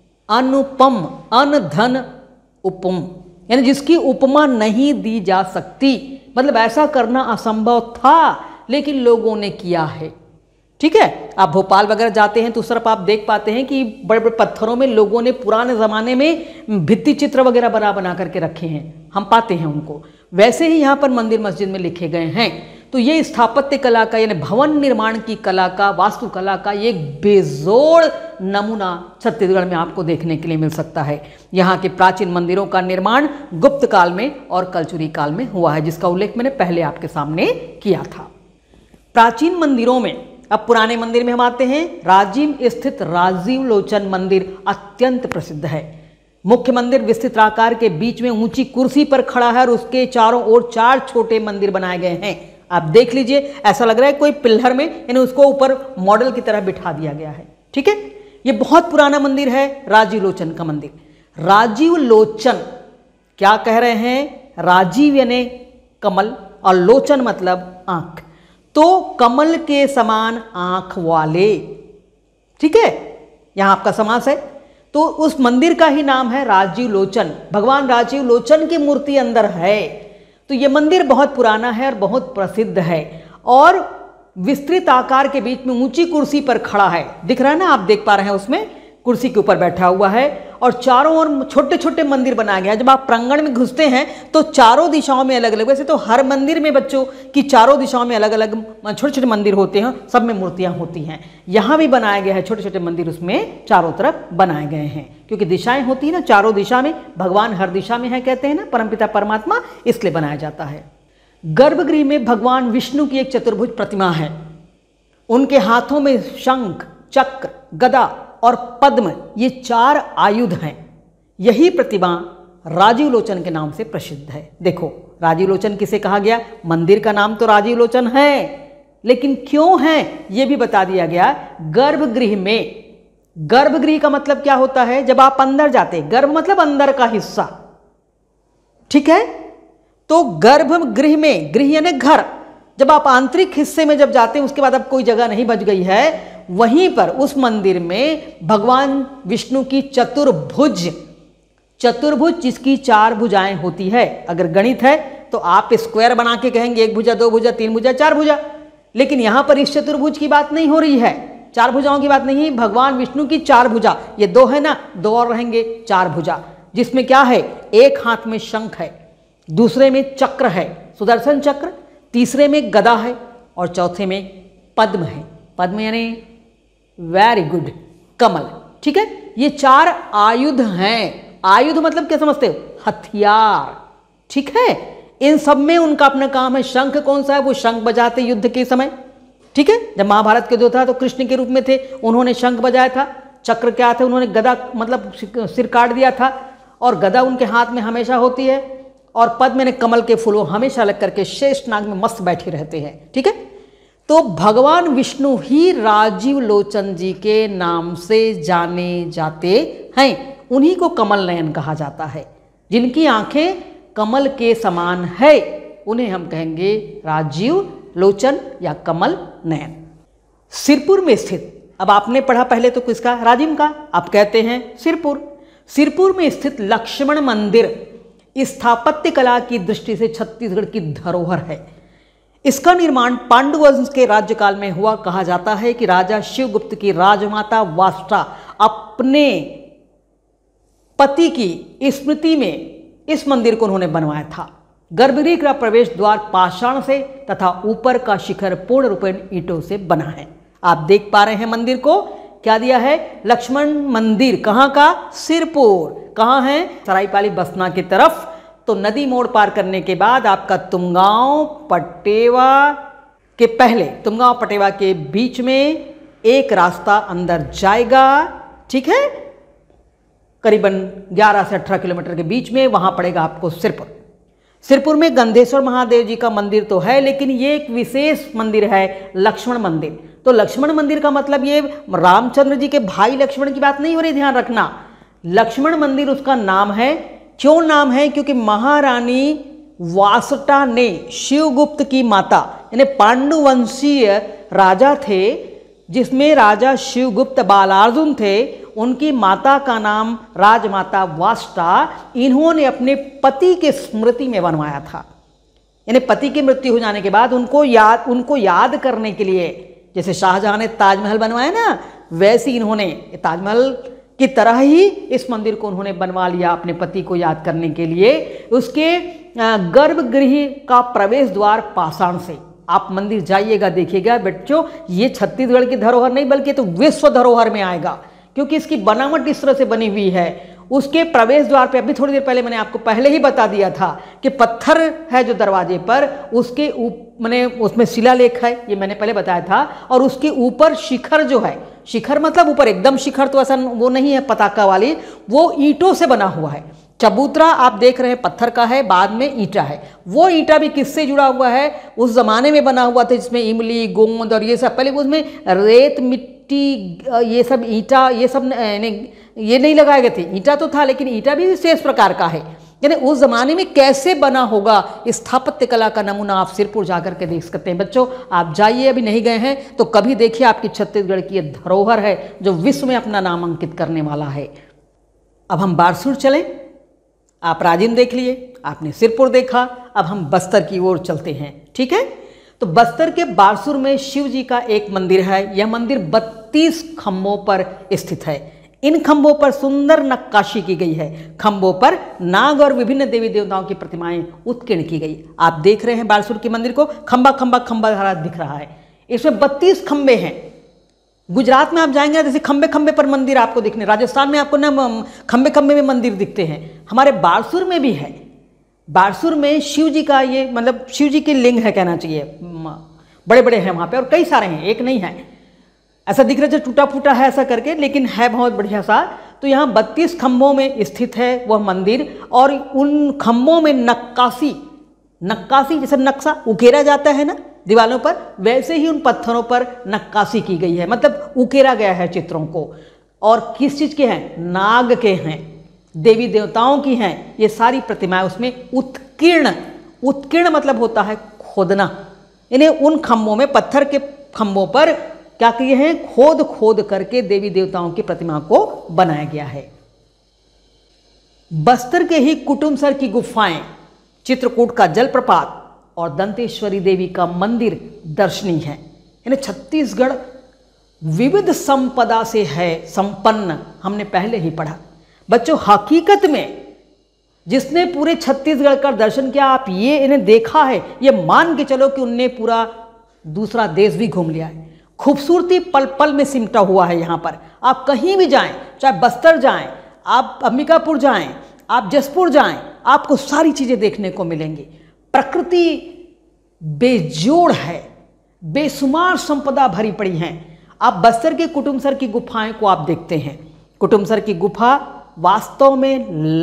A: अनुपम, अन धन उपम, यानी जिसकी उपमा नहीं दी जा सकती। मतलब ऐसा करना असंभव था लेकिन लोगों ने किया है। ठीक है, आप भोपाल वगैरह जाते हैं तो उस तरफ आप देख पाते हैं कि बड़े बड़े पत्थरों में लोगों ने पुराने ज़माने में भित्ति चित्र वगैरह बना बना करके रखे हैं, हम पाते हैं उनको। वैसे ही यहाँ पर मंदिर मस्जिद में लिखे गए हैं। तो ये स्थापत्य कला का यानी भवन निर्माण की कला का, वास्तुकला का ये बेजोड़ नमूना छत्तीसगढ़ में आपको देखने के लिए मिल सकता है। यहाँ के प्राचीन मंदिरों का निर्माण गुप्त काल में और कलचुरी काल में हुआ है, जिसका उल्लेख मैंने पहले आपके सामने किया था। प्राचीन मंदिरों में, अब पुराने मंदिर में हम आते हैं। राजिम स्थित राजीव लोचन मंदिर अत्यंत प्रसिद्ध है। मुख्य मंदिर विस्तृत आकार के बीच में ऊंची कुर्सी पर खड़ा है और उसके चारों ओर चार छोटे मंदिर बनाए गए हैं। आप देख लीजिए, ऐसा लग रहा है कोई पिल्लर में, यानी उसको ऊपर मॉडल की तरह बिठा दिया गया है। ठीक है, ये बहुत पुराना मंदिर है, राजीव लोचन का मंदिर। राजीव लोचन क्या कह रहे हैं? राजीव यानी कमल और लोचन मतलब आंख, तो कमल के समान आंख वाले। ठीक है, यहां आपका समास है। तो उस मंदिर का ही नाम है राजीव लोचन। भगवान राजीव लोचन की मूर्ति अंदर है। तो ये मंदिर बहुत पुराना है और बहुत प्रसिद्ध है और विस्तृत आकार के बीच में ऊंची कुर्सी पर खड़ा है। दिख रहा है ना, आप देख पा रहे हैं, उसमें कुर्सी के ऊपर बैठा हुआ है और चारों ओर छोटे छोटे मंदिर बनाए गए हैं। जब आप प्रांगण में घुसते हैं तो चारों दिशाओं में अलग अलग, वैसे तो हर मंदिर में बच्चों की चारों दिशाओं में अलग अलग छोटे छोटे मंदिर होते हैं, सब में मूर्तियां होती हैं। यहाँ भी बनाया गया है छोटे छोटे मंदिर, उसमें चारों तरफ बनाए गए हैं, क्योंकि दिशाएं होती हैं ना चारों दिशा में, भगवान हर दिशा में है कहते हैं ना परमपिता परमात्मा, इसलिए बनाया जाता है। गर्भगृह में भगवान विष्णु की एक चतुर्भुज प्रतिमा है। उनके हाथों में शंख, चक्र, गदा और पद्म, ये चार आयुध हैं। यही प्रतिमा राजीव लोचन के नाम से प्रसिद्ध है। देखो, राजीव लोचन किसे कहा गया? मंदिर का नाम तो राजीव लोचन है, लेकिन क्यों है ये भी बता दिया गया। गर्भगृह में, गर्भगृह का मतलब क्या होता है? जब आप अंदर जाते, गर्भ मतलब अंदर का हिस्सा। ठीक है, तो गर्भगृह में, गृह यानी घर, जब आप आंतरिक हिस्से में जब जाते हैं उसके बाद अब कोई जगह नहीं बच गई है, वहीं पर उस मंदिर में भगवान विष्णु की चतुर्भुज, चतुर्भुज जिसकी चार भुजाएं होती है। अगर गणित है तो आप स्क्वायर बना के कहेंगे एक भुजा, दो भुजा, तीन भुजा, चार भुजा, लेकिन यहां पर इस चतुर्भुज की बात नहीं हो रही है। चार भुजाओं की बात नहीं, भगवान विष्णु की चार भुजा, ये दो है ना, दो और रहेंगे, चार भुजा, जिसमें क्या है, एक हाथ में शंख है, दूसरे में चक्र है, सुदर्शन चक्र, तीसरे में गदा है और चौथे में पद्म है। पद्म यानी वेरी गुड, कमल। ठीक है, ये चार आयुध हैं। आयुध मतलब क्या समझते हो, हथियार। ठीक है, इन सब में उनका अपना काम है। शंख कौन सा है, वो शंख बजाते युद्ध के समय। ठीक है, जब महाभारत के जो था तो कृष्ण के रूप में थे, उन्होंने शंख बजाया था। चक्र क्या थे, उन्होंने गदा मतलब सिर काट दिया था और गदा उनके हाथ में हमेशा होती है। और पद्म ने कमल के फूलों हमेशा लग करके शेष नाग में मस्त बैठे रहते हैं। ठीक है, तो भगवान विष्णु ही राजीव लोचन जी के नाम से जाने जाते हैं। उन्हीं को कमल नयन कहा जाता है। जिनकी आंखें कमल के समान है उन्हें हम कहेंगे राजीव लोचन या कमल नयन। सिरपुर में स्थित, अब आपने पढ़ा पहले तो किसका, राजिम का, आप कहते हैं सिरपुर। सिरपुर में स्थित लक्ष्मण मंदिर स्थापत्य कला की दृष्टि से छत्तीसगढ़ की धरोहर है। इसका निर्माण पांडु वंश के राज्यकाल में हुआ। कहा जाता है कि राजा शिवगुप्त की राजमाता वाष्टा अपने पति की स्मृति में इस मंदिर को उन्होंने बनवाया था। गर्भगृह का प्रवेश द्वार पाषाण से तथा ऊपर का शिखर पूर्ण रूपेण ईंटों से बना है। आप देख पा रहे हैं मंदिर को, क्या दिया है, लक्ष्मण मंदिर। कहाँ का, सिरपुर। कहाँ है, सरायपाली बसना की तरफ। तो नदी मोड़ पार करने के बाद आपका तुमगांव पटेवा के पहले, तुमगांव पटेवा के बीच में एक रास्ता अंदर जाएगा। ठीक है, करीबन ग्यारह से अठारह किलोमीटर के बीच में, वहां पड़ेगा आपको सिरपुर। सिरपुर में गंधेश्वर महादेव जी का मंदिर तो है, लेकिन ये एक विशेष मंदिर है, लक्ष्मण मंदिर। तो लक्ष्मण मंदिर का मतलब ये रामचंद्र जी के भाई लक्ष्मण की बात नहीं हो रही, ध्यान रखना। लक्ष्मण मंदिर उसका नाम है। क्यों नाम है, क्योंकि महारानी वासटा ने शिवगुप्त की माता, यानी पांडुवंशीय राजा थे जिसमें राजा शिवगुप्त बालार्जुन थे, उनकी माता का नाम राजमाता वाष्टा, इन्होंने अपने पति के स्मृति में बनवाया था। यानी पति की मृत्यु हो जाने के बाद उनको याद उनको याद करने के लिए, जैसे शाहजहां ने ताजमहल बनवाया ना, वैसे इन्होंने ताजमहल की तरह ही इस मंदिर को उन्होंने बनवा लिया अपने पति को याद करने के लिए। उसके गर्भगृह का प्रवेश द्वार पाषाण से। आप मंदिर जाइएगा, देखिएगा बच्चों, ये छत्तीसगढ़ की धरोहर नहीं बल्कि तो विश्व धरोहर में आएगा, क्योंकि इसकी बनावट इस तरह से बनी हुई है। उसके प्रवेश द्वार पे अभी थोड़ी देर पहले मैंने आपको पहले ही बता दिया था कि पत्थर है जो दरवाजे पर, उसके ऊपर मैंने उसमें शिलालेख है, ये मैंने पहले बताया था। और उसके ऊपर शिखर जो है, शिखर मतलब ऊपर एकदम शिखर तो ऐसा वो नहीं है पताका वाली, वो ईंटों से बना हुआ है। चबूतरा आप देख रहे हैं पत्थर का है, बाद में ईंटा है। वो ईंटा भी किससे जुड़ा हुआ है, उस जमाने में बना हुआ था जिसमें इमली गोंद और ये सब, पहले उसमें रेत मिट्टी ये सब ईंटा ये सब ये नहीं लगाए गए थे। ईंटा तो था लेकिन ईंटा भी विशेष प्रकार का है। यानी उस जमाने में कैसे बना होगा, स्थापत्य कला का नमूना आप सिरपुर जाकर के देख सकते हैं। बच्चों आप जाइए, अभी नहीं गए हैं तो कभी देखिए, आपकी छत्तीसगढ़ की ये धरोहर है जो विश्व में अपना नाम अंकित करने वाला है। अब हम बारसूर चलें। आप राजिम देख लिए, आपने सिरपुर देखा, अब हम बस्तर की ओर चलते हैं। ठीक है, तो बस्तर के बारसूर में शिव जी का एक मंदिर है। यह मंदिर बत्तीस खंभों पर स्थित है। इन खंभों पर सुंदर नक्काशी की गई है। खंभों पर नाग और विभिन्न देवी देवताओं की प्रतिमाएं उत्कीर्ण की गई। आप देख रहे हैं बारसूर के मंदिर को, खंबा खंबा खंबा धारा दिख रहा है। इसमें बत्तीस खंबे हैं। गुजरात में आप जाएंगे जैसे खंबे खंबे पर मंदिर आपको दिखने, राजस्थान में आपको ना खंबे खंबे में मंदिर दिखते हैं। हमारे बारसूर में भी है। बारसूर में शिव जी का ये मतलब शिव जी के लिंग है कहना चाहिए, बड़े बड़े हैं वहाँ पे, और कई सारे हैं, एक नहीं है। ऐसा दिख रहा है टूटा फूटा है ऐसा करके, लेकिन है बहुत बढ़िया सा। तो यहाँ बत्तीस खंभों में स्थित है वह मंदिर, और उन खंभों में नक्काशी नक्काशी जैसे नक्शा उकेरा जाता है ना दीवारों पर, वैसे ही उन पत्थरों पर नक्काशी की गई है, मतलब उकेरा गया है चित्रों को। और किस चीज़ के हैं, नाग के हैं, देवी देवताओं की हैं। ये सारी प्रतिमाएं उसमें उत्कीर्ण, उत्कीर्ण मतलब होता है खोदना, यानी उन खंभों में, पत्थर के खंभों पर क्या किए हैं, खोद खोद करके देवी देवताओं की प्रतिमा को बनाया गया है। बस्तर के ही कुटुमसर की गुफाएं, चित्रकूट का जलप्रपात और दंतेश्वरी देवी का मंदिर दर्शनीय है। यानी छत्तीसगढ़ विविध संपदा से है संपन्न, हमने पहले ही पढ़ा। बच्चों हकीकत में जिसने पूरे छत्तीसगढ़ का दर्शन किया, आप ये इन्हें देखा है, ये मान के चलो कि उनने पूरा दूसरा देश भी घूम लिया है। खूबसूरती पल पल में सिमटा हुआ है यहाँ पर। आप कहीं भी जाएं, चाहे बस्तर जाएं, आप अंबिकापुर जाएं, आप जसपुर जाएं, आपको सारी चीज़ें देखने को मिलेंगी। प्रकृति बेजोड़ है, बेशुमार संपदा भरी पड़ी हैं। आप बस्तर के कुटुमसर की गुफाएं को आप देखते हैं। कुटुमसर की गुफा वास्तव में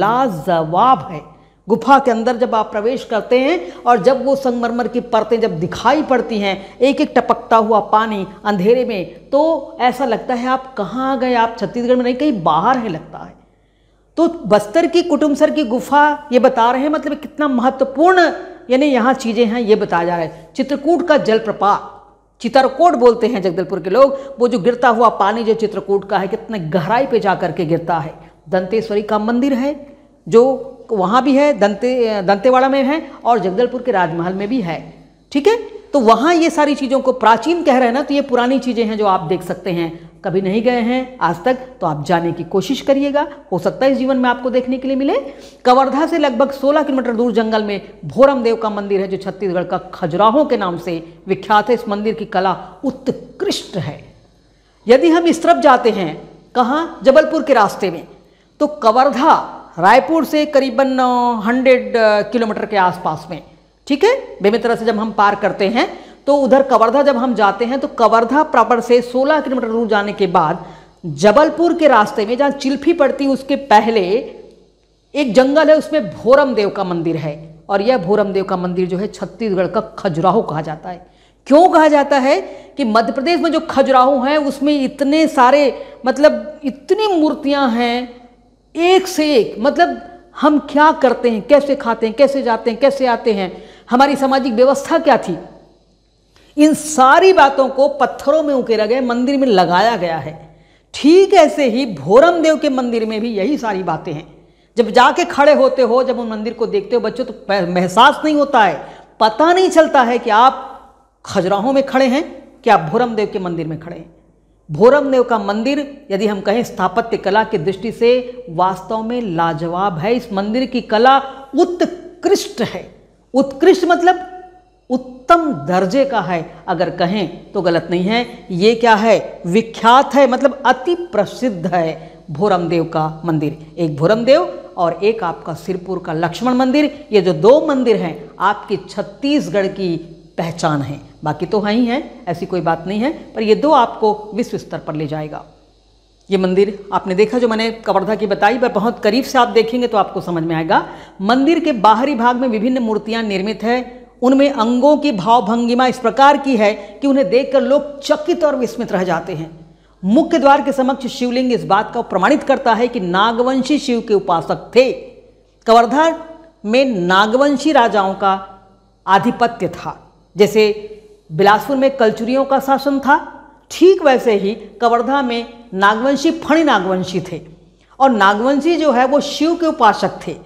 A: लाजवाब है। गुफा के अंदर जब आप प्रवेश करते हैं और जब वो संगमरमर की परतें जब दिखाई पड़ती हैं, एक एक टपकता हुआ पानी अंधेरे में, तो ऐसा लगता है आप कहाँ गए, आप छत्तीसगढ़ में नहीं, कहीं बाहर है लगता है। तो बस्तर की कुटुमसर की गुफा ये बता रहे हैं, मतलब कितना महत्वपूर्ण यानी यहाँ चीज़ें हैं ये बताया जा रहा है। चित्रकूट का जलप्रपात, चित्रकोट बोलते हैं जगदलपुर के लोग, वो जो गिरता हुआ पानी जो चित्रकूट का है, कितने गहराई पे जा करके गिरता है। दंतेश्वरी का मंदिर है जो वहाँ भी है, दंते दंतेवाड़ा में है, और जगदलपुर के राजमहल में भी है। ठीक है, तो वहाँ ये सारी चीज़ों को प्राचीन कह रहे हैं ना, तो ये पुरानी चीज़ें हैं जो आप देख सकते हैं। कभी नहीं गए हैं आज तक तो आप जाने की कोशिश करिएगा, हो सकता है इस जीवन में आपको देखने के लिए मिले। कवर्धा से लगभग सोलह किलोमीटर दूर जंगल में भोरम देव का मंदिर है, जो छत्तीसगढ़ का खजुराहो के नाम से विख्यात है। इस मंदिर की कला उत्कृष्ट है। यदि हम इस तरफ जाते हैं, कहाँ, जबलपुर के रास्ते में, तो कवर्धा रायपुर से करीबन हंड्रेड किलोमीटर के आसपास में, ठीक है, बेमेतरा से जब हम पार करते हैं तो उधर कवर्धा जब हम जाते हैं तो कवर्धा प्रॉपर से सोलह किलोमीटर दूर जाने के बाद जबलपुर के रास्ते में जहाँ चिल्फी पड़ती उसके पहले एक जंगल है, उसमें भोरम देव का मंदिर है। और यह भोरम देव का मंदिर जो है छत्तीसगढ़ का खजुराहो कहा जाता है। क्यों कहा जाता है कि मध्य प्रदेश में जो खजुराहो हैं उसमें इतने सारे मतलब इतनी मूर्तियाँ हैं, एक से एक, मतलब हम क्या करते हैं, कैसे खाते हैं, कैसे जाते हैं, कैसे आते हैं, हमारी सामाजिक व्यवस्था क्या थी, इन सारी बातों को पत्थरों में उकेरा गया, मंदिर में लगाया गया है। ठीक ऐसे ही भोरम देव के मंदिर में भी यही सारी बातें हैं। जब जाके खड़े होते हो, जब उन मंदिर को देखते हो बच्चों, तो एहसास नहीं होता है, पता नहीं चलता है कि आप खजुराहो में खड़े हैं कि आप भोरम देव के मंदिर में खड़े हैं। भोरम देव का मंदिर यदि हम कहें स्थापत्य कला की दृष्टि से वास्तव में लाजवाब है। इस मंदिर की कला उत्कृष्ट है। उत्कृष्ट मतलब उत्तम दर्जे का है, अगर कहें तो गलत नहीं है। ये क्या है, विख्यात है, मतलब अति प्रसिद्ध है भोरम देव का मंदिर। एक भोरम देव और एक आपका सिरपुर का लक्ष्मण मंदिर, ये जो दो मंदिर हैं आपके छत्तीसगढ़ की पहचान है। बाकी तो हैं ही हैं, ऐसी कोई बात नहीं है, पर ये दो आपको विश्व स्तर पर ले जाएगा। ये मंदिर आपने देखा जो मैंने कवर्धा की बताई, पर बहुत करीब से आप देखेंगे तो आपको समझ में आएगा। मंदिर के बाहरी भाग में विभिन्न मूर्तियां निर्मित है, उनमें अंगों की भावभंगिमा इस प्रकार की है कि उन्हें देखकर लोग चकित और विस्मित रह जाते हैं। मुख्य द्वार के समक्ष शिवलिंग इस बात का प्रमाणित करता है कि नागवंशी शिव के उपासक थे। कवर्धा में नागवंशी राजाओं का आधिपत्य था। जैसे बिलासपुर में कलचुरियों का शासन था, ठीक वैसे ही कवर्धा में नागवंशी फणी नागवंशी थे। और नागवंशी जो है वो शिव के उपासक थे,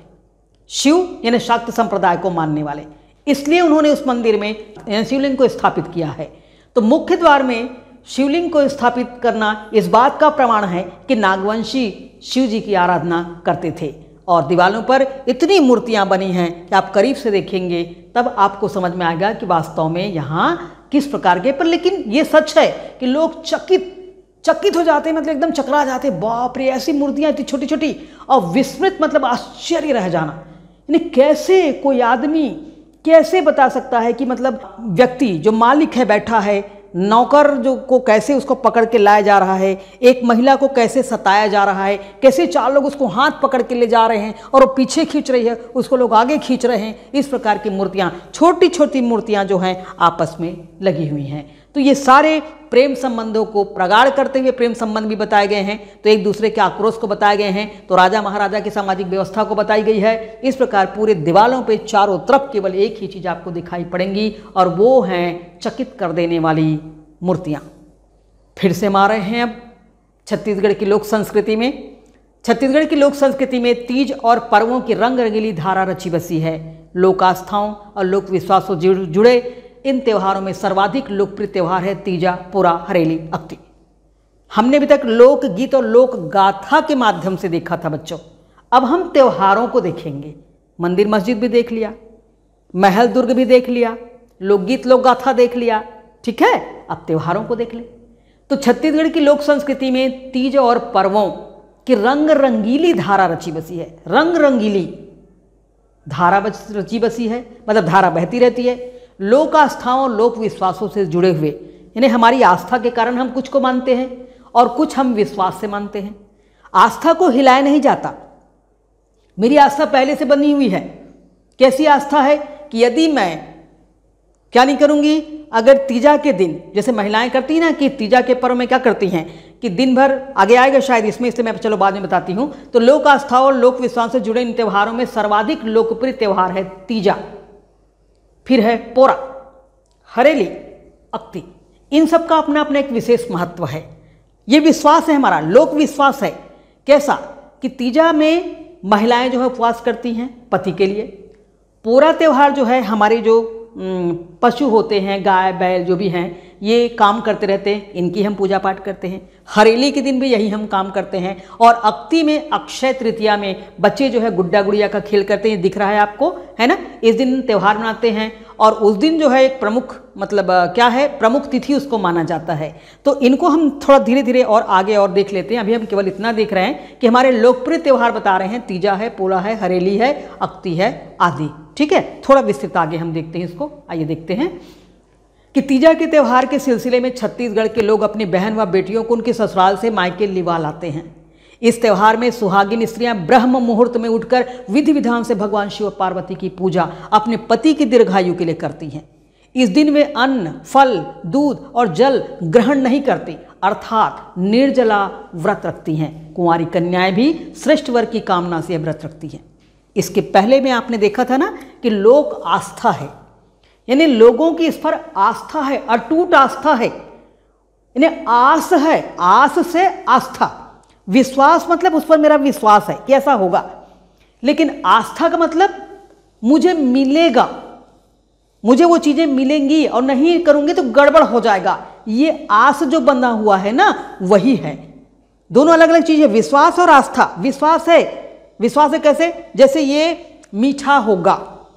A: शिव यानी शाक्त संप्रदाय को मानने वाले, इसलिए उन्होंने उस मंदिर में शिवलिंग को स्थापित किया है। तो मुख्य द्वार में शिवलिंग को स्थापित करना इस बात का प्रमाण है कि नागवंशी शिव जी की आराधना करते थे। और दीवारों पर इतनी मूर्तियां बनी हैं कि आप करीब से देखेंगे तब आपको समझ में आएगा कि वास्तव में यहाँ किस प्रकार के, पर लेकिन ये सच है कि लोग चकित चकित हो जाते हैं, मतलब एकदम चकरा जाते हैं, बाप रे ऐसी मूर्तियां इतनी छोटी छोटी, और विस्मित मतलब आश्चर्य रह जाना। यानी कैसे कोई आदमी कैसे बता सकता है कि मतलब व्यक्ति जो मालिक है बैठा है, नौकर जो को कैसे उसको पकड़ के लाया जा रहा है, एक महिला को कैसे सताया जा रहा है, कैसे चार लोग उसको हाथ पकड़ के ले जा रहे हैं और वो पीछे खींच रही है, उसको लोग आगे खींच रहे हैं। इस प्रकार की मूर्तियाँ, छोटी छोटी मूर्तियाँ जो हैं आपस में लगी हुई हैं। तो ये सारे प्रेम संबंधों को प्रगाढ़ करते हुए प्रेम संबंध भी बताए गए हैं। तो एक दूसरे के आक्रोश को बताए गए हैं, तो राजा महाराजा की सामाजिक व्यवस्था को बताई गई है। इस प्रकार पूरे दीवारों पे चारों तरफ केवल एक ही चीज़ आपको दिखाई पड़ेंगी, और वो हैं चकित कर देने वाली मूर्तियाँ। फिर से हम आ रहे हैं अब छत्तीसगढ़ की लोक संस्कृति में। छत्तीसगढ़ की लोक संस्कृति में तीज और पर्वों की रंग रंगीली धारा रची बसी है। लोक आस्थाओं और लोक विश्वासों जुड़े इन त्योहारों में सर्वाधिक लोकप्रिय त्यौहार है तीजा, पुरा, हरेली, अक्ति। हमने अभी तक लोकगीत और लोक गाथा के माध्यम से देखा था बच्चों। अब हम त्योहारों को देखेंगे। मंदिर मस्जिद भी देख लिया, महल दुर्ग भी देख लिया, लोकगीत लोक गाथा देख लिया, ठीक है। अब त्योहारों को देख ले। तो छत्तीसगढ़ की लोक संस्कृति में तीज और पर्वों की रंग रंगीली धारा रची बसी है। रंग रंगीली धारा रची बसी है, मतलब धारा बहती रहती है। लोक आस्थाओं लोक विश्वासों से जुड़े हुए, यानी हमारी आस्था के कारण हम कुछ को मानते हैं और कुछ हम विश्वास से मानते हैं। आस्था को हिलाया नहीं जाता। मेरी आस्था पहले से बनी हुई है। कैसी आस्था है कि यदि मैं क्या नहीं करूंगी, अगर तीजा के दिन, जैसे महिलाएं करती हैं ना कि तीजा के पर्व में क्या करती हैं कि दिन भर, आगे आएगा शायद इसमें, इसलिए मैं चलो बाद में बताती हूँ। तो लोक आस्था और लोक विश्वास से जुड़े इन त्योहारों में सर्वाधिक लोकप्रिय त्योहार है तीजा, फिर है पोरा, हरेली, अक्ति। इन सब का अपना अपना एक विशेष महत्व है। ये विश्वास है हमारा, लोक विश्वास है। कैसा कि तीजा में महिलाएं जो है उपवास करती हैं पति के लिए। पोरा त्यौहार जो है, हमारे जो पशु होते हैं, गाय बैल जो भी हैं, ये काम करते रहते हैं, इनकी हम पूजा पाठ करते हैं। हरेली के दिन भी यही हम काम करते हैं। और अक्ति में, अक्षय तृतीया में बच्चे जो है गुड्डा गुड़िया का खेल करते हैं, दिख रहा है आपको, है ना। इस दिन त्यौहार मनाते हैं और उस दिन जो है एक प्रमुख, मतलब क्या है, प्रमुख तिथि उसको माना जाता है। तो इनको हम थोड़ा धीरे धीरे और आगे और देख लेते हैं। अभी हम केवल इतना देख रहे हैं कि हमारे लोकप्रिय त्यौहार बता रहे हैं। तीजा है, पोला है, हरेली है, अक्ति है आदि, ठीक है। थोड़ा विस्तृत आगे हम देखते हैं इसको। आइए देखते हैं कि तीजा के त्यौहार के सिलसिले में छत्तीसगढ़ के लोग अपनी बहन व बेटियों को उनके ससुराल से मायके लिवा लाते हैं। इस त्यौहार में सुहागिन स्त्रियां ब्रह्म मुहूर्त में उठकर विधि विधान से भगवान शिव और पार्वती की पूजा अपने पति की दीर्घायु के लिए करती हैं। इस दिन वे अन्न, फल, दूध और जल ग्रहण नहीं करती, अर्थात निर्जला व्रत रखती हैं। कुंवारी कन्याएं भी श्रेष्ठ वर की कामना से व्रत रखती हैं। इसके पहले में आपने देखा था ना कि लोक आस्था है, यानी लोगों की इस पर आस्था है, अटूट आस्था है, यानी आस है, आस से आस्था। विश्वास मतलब उस पर मेरा विश्वास है कि ऐसा होगा। लेकिन आस्था का मतलब मुझे मिलेगा, मुझे वो चीजें मिलेंगी और नहीं करूंगी तो गड़बड़ हो जाएगा। ये आस जो बंधा हुआ है ना, वही है। दोनों अलग अलग चीजें, विश्वास और आस्था। विश्वास है, विश्वास है कैसे, जैसे ये मीठा होगा,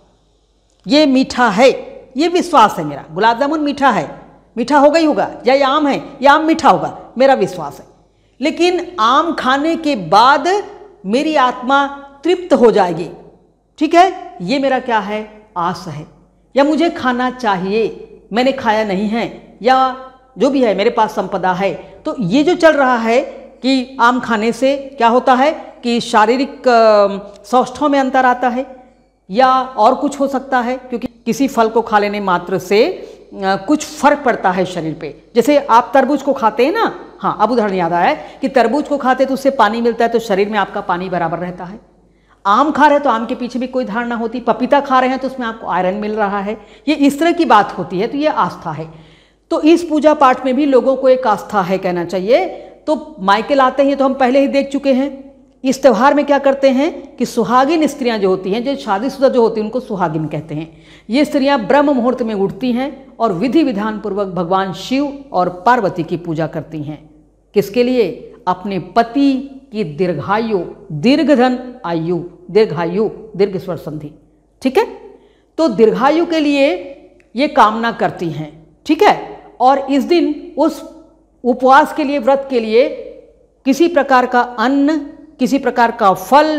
A: ये मीठा है, ये विश्वास है मेरा। गुलाब जामुन मीठा है, मीठा होगा ही होगा, या ये आम है, ये आम मीठा होगा, मेरा विश्वास है। लेकिन आम खाने के बाद मेरी आत्मा तृप्त हो जाएगी, ठीक है, ये मेरा क्या है, आस है। या मुझे खाना चाहिए, मैंने खाया नहीं है, या जो भी है मेरे पास संपदा है। तो ये जो चल रहा है कि आम खाने से क्या होता है कि शारीरिक सौष्ठव में अंतर आता है, या और कुछ हो सकता है, क्योंकि किसी फल को खा लेने मात्र से कुछ फर्क पड़ता है शरीर पे। जैसे आप तरबूज को खाते हैं ना, हाँ अब उदाहरण याद आया कि तरबूज को खाते तो उससे पानी मिलता है, तो शरीर में आपका पानी बराबर रहता है। आम खा रहे हैं तो आम के पीछे भी कोई धारणा होती, पपीता खा रहे हैं तो उसमें आपको आयरन मिल रहा है, ये इस तरह की बात होती है। तो ये आस्था है। तो इस पूजा पाठ में भी लोगों को एक आस्था है कहना चाहिए। तो मायके लाते हैं तो हम पहले ही देख चुके हैं। इस त्यौहार में क्या करते हैं कि सुहागिन स्त्रियां जो होती हैं, जो शादीशुदा जो होती हैं, उनको सुहागिन कहते हैं। ये स्त्रियां ब्रह्म मुहूर्त में उठती हैं और विधि विधान पूर्वक भगवान शिव और पार्वती की पूजा करती हैं। किसके लिए? अपने पति की दीर्घायु, दीर्घधन आयु, दीर्घायु, दीर्घ स्वर संधि, ठीक है। तो दीर्घायु के लिए ये कामना करती हैं, ठीक है। और इस दिन उस उपवास के लिए, व्रत के लिए किसी प्रकार का अन्न, किसी प्रकार का फल,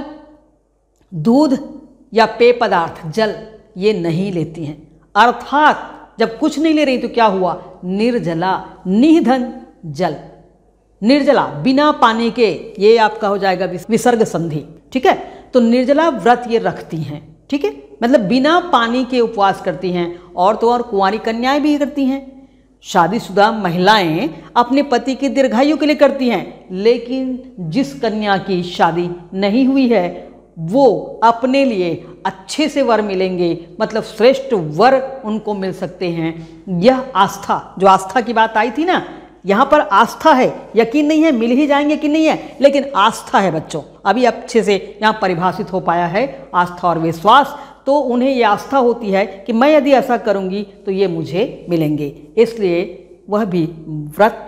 A: दूध या पेय पदार्थ, जल, ये नहीं लेती हैं। अर्थात जब कुछ नहीं ले रही तो क्या हुआ? निर्जला, निधन जल, निर्जला, बिना पानी के, ये आपका हो जाएगा विसर्ग संधि, ठीक है। तो निर्जला व्रत ये रखती हैं, ठीक है, मतलब बिना पानी के उपवास करती हैं। और तो और कुंवारी कन्याएं भी करती हैं। शादीशुदा महिलाएं अपने पति की दीर्घायु के लिए करती हैं, लेकिन जिस कन्या की शादी नहीं हुई है वो अपने लिए अच्छे से वर मिलेंगे, मतलब श्रेष्ठ वर उनको मिल सकते हैं। यह आस्था, जो आस्था की बात आई थी ना, यहाँ पर आस्था है, यकीन नहीं है मिल ही जाएंगे कि नहीं है, लेकिन आस्था है बच्चों। अभी अच्छे से यहाँ परिभाषित हो पाया है आस्था और विश्वास। तो उन्हें ये आस्था होती है कि मैं यदि ऐसा करूँगी तो ये मुझे मिलेंगे, इसलिए वह भी व्रत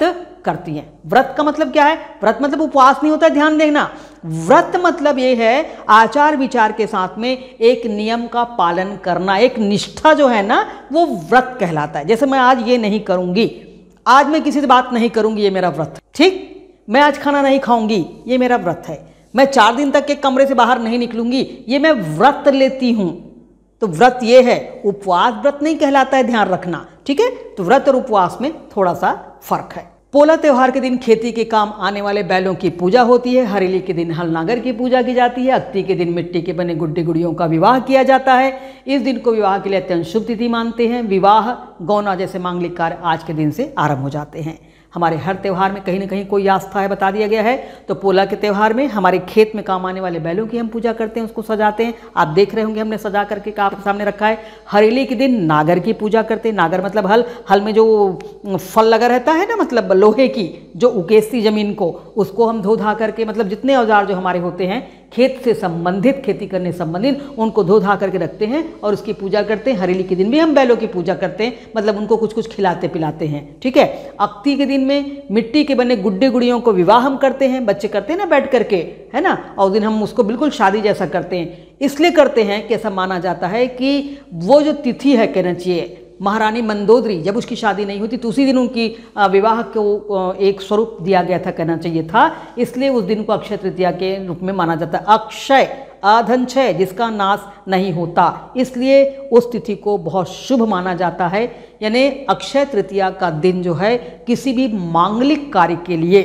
A: करती हैं। व्रत का मतलब क्या है? व्रत मतलब उपवास नहीं होता है, ध्यान देना। व्रत मतलब ये है आचार विचार के साथ में एक नियम का पालन करना, एक निष्ठा जो है ना वो व्रत कहलाता है। जैसे मैं आज ये नहीं करूंगी, आज मैं किसी से बात नहीं करूंगी, ये मेरा व्रत, ठीक। मैं आज खाना नहीं खाऊंगी, ये मेरा व्रत है। मैं चार दिन तक के कमरे से बाहर नहीं निकलूंगी, ये मैं व्रत लेती हूं। तो व्रत ये है, उपवास व्रत नहीं कहलाता है, ध्यान रखना, ठीक है। तो व्रत और उपवास में थोड़ा सा फर्क है। पोला त्योहार के दिन खेती के काम आने वाले बैलों की पूजा होती है। हरेली के दिन हल नागर की पूजा की जाती है। अक्ति के दिन मिट्टी के बने गुड्डे गुड़ियों का विवाह किया जाता है। इस दिन को विवाह के लिए अत्यंत शुभ तिथि मानते हैं। विवाह, गौना जैसे मांगलिक कार्य आज के दिन से आरंभ हो जाते हैं। हमारे हर त्यौहार में कहीं ना कहीं कोई आस्था है, बता दिया गया है। तो पोला के त्यौहार में हमारे खेत में काम आने वाले बैलों की हम पूजा करते हैं, उसको सजाते हैं। आप देख रहे होंगे हमने सजा करके आपके सामने रखा है। हरेली के दिन नागर की पूजा करते हैं। नागर मतलब हल, हल में जो फल लगा रहता है ना, मतलब लोहे की जो उकेसती जमीन को, उसको हम धो धा करके, मतलब जितने औजार जो हमारे होते हैं खेत से संबंधित, खेती करने संबंधित, उनको धो धा करके रखते हैं और उसकी पूजा करते हैं। हरेली के दिन भी हम बैलों की पूजा करते हैं, मतलब उनको कुछ कुछ खिलाते पिलाते हैं, ठीक है। अक्ति के दिन में मिट्टी के बने गुड्डे गुड़ियों को विवाह हम करते हैं, बच्चे करते हैं ना बैठ करके, है ना। और उस दिन हम उसको बिल्कुल शादी जैसा करते हैं। इसलिए करते हैं कि ऐसा माना जाता है कि वो जो तिथि है, कहना चाहिए महारानी मंदोदरी, जब उसकी शादी नहीं होती तो उसी दिन उनकी विवाह को एक स्वरूप दिया गया था, कहना चाहिए था। इसलिए उस दिन को अक्षय तृतीया के रूप में माना जाता है। अक्षय, अधनक्षय, जिसका नाश नहीं होता, इसलिए उस तिथि को बहुत शुभ माना जाता है। यानी अक्षय तृतीया का दिन जो है किसी भी मांगलिक कार्य के लिए,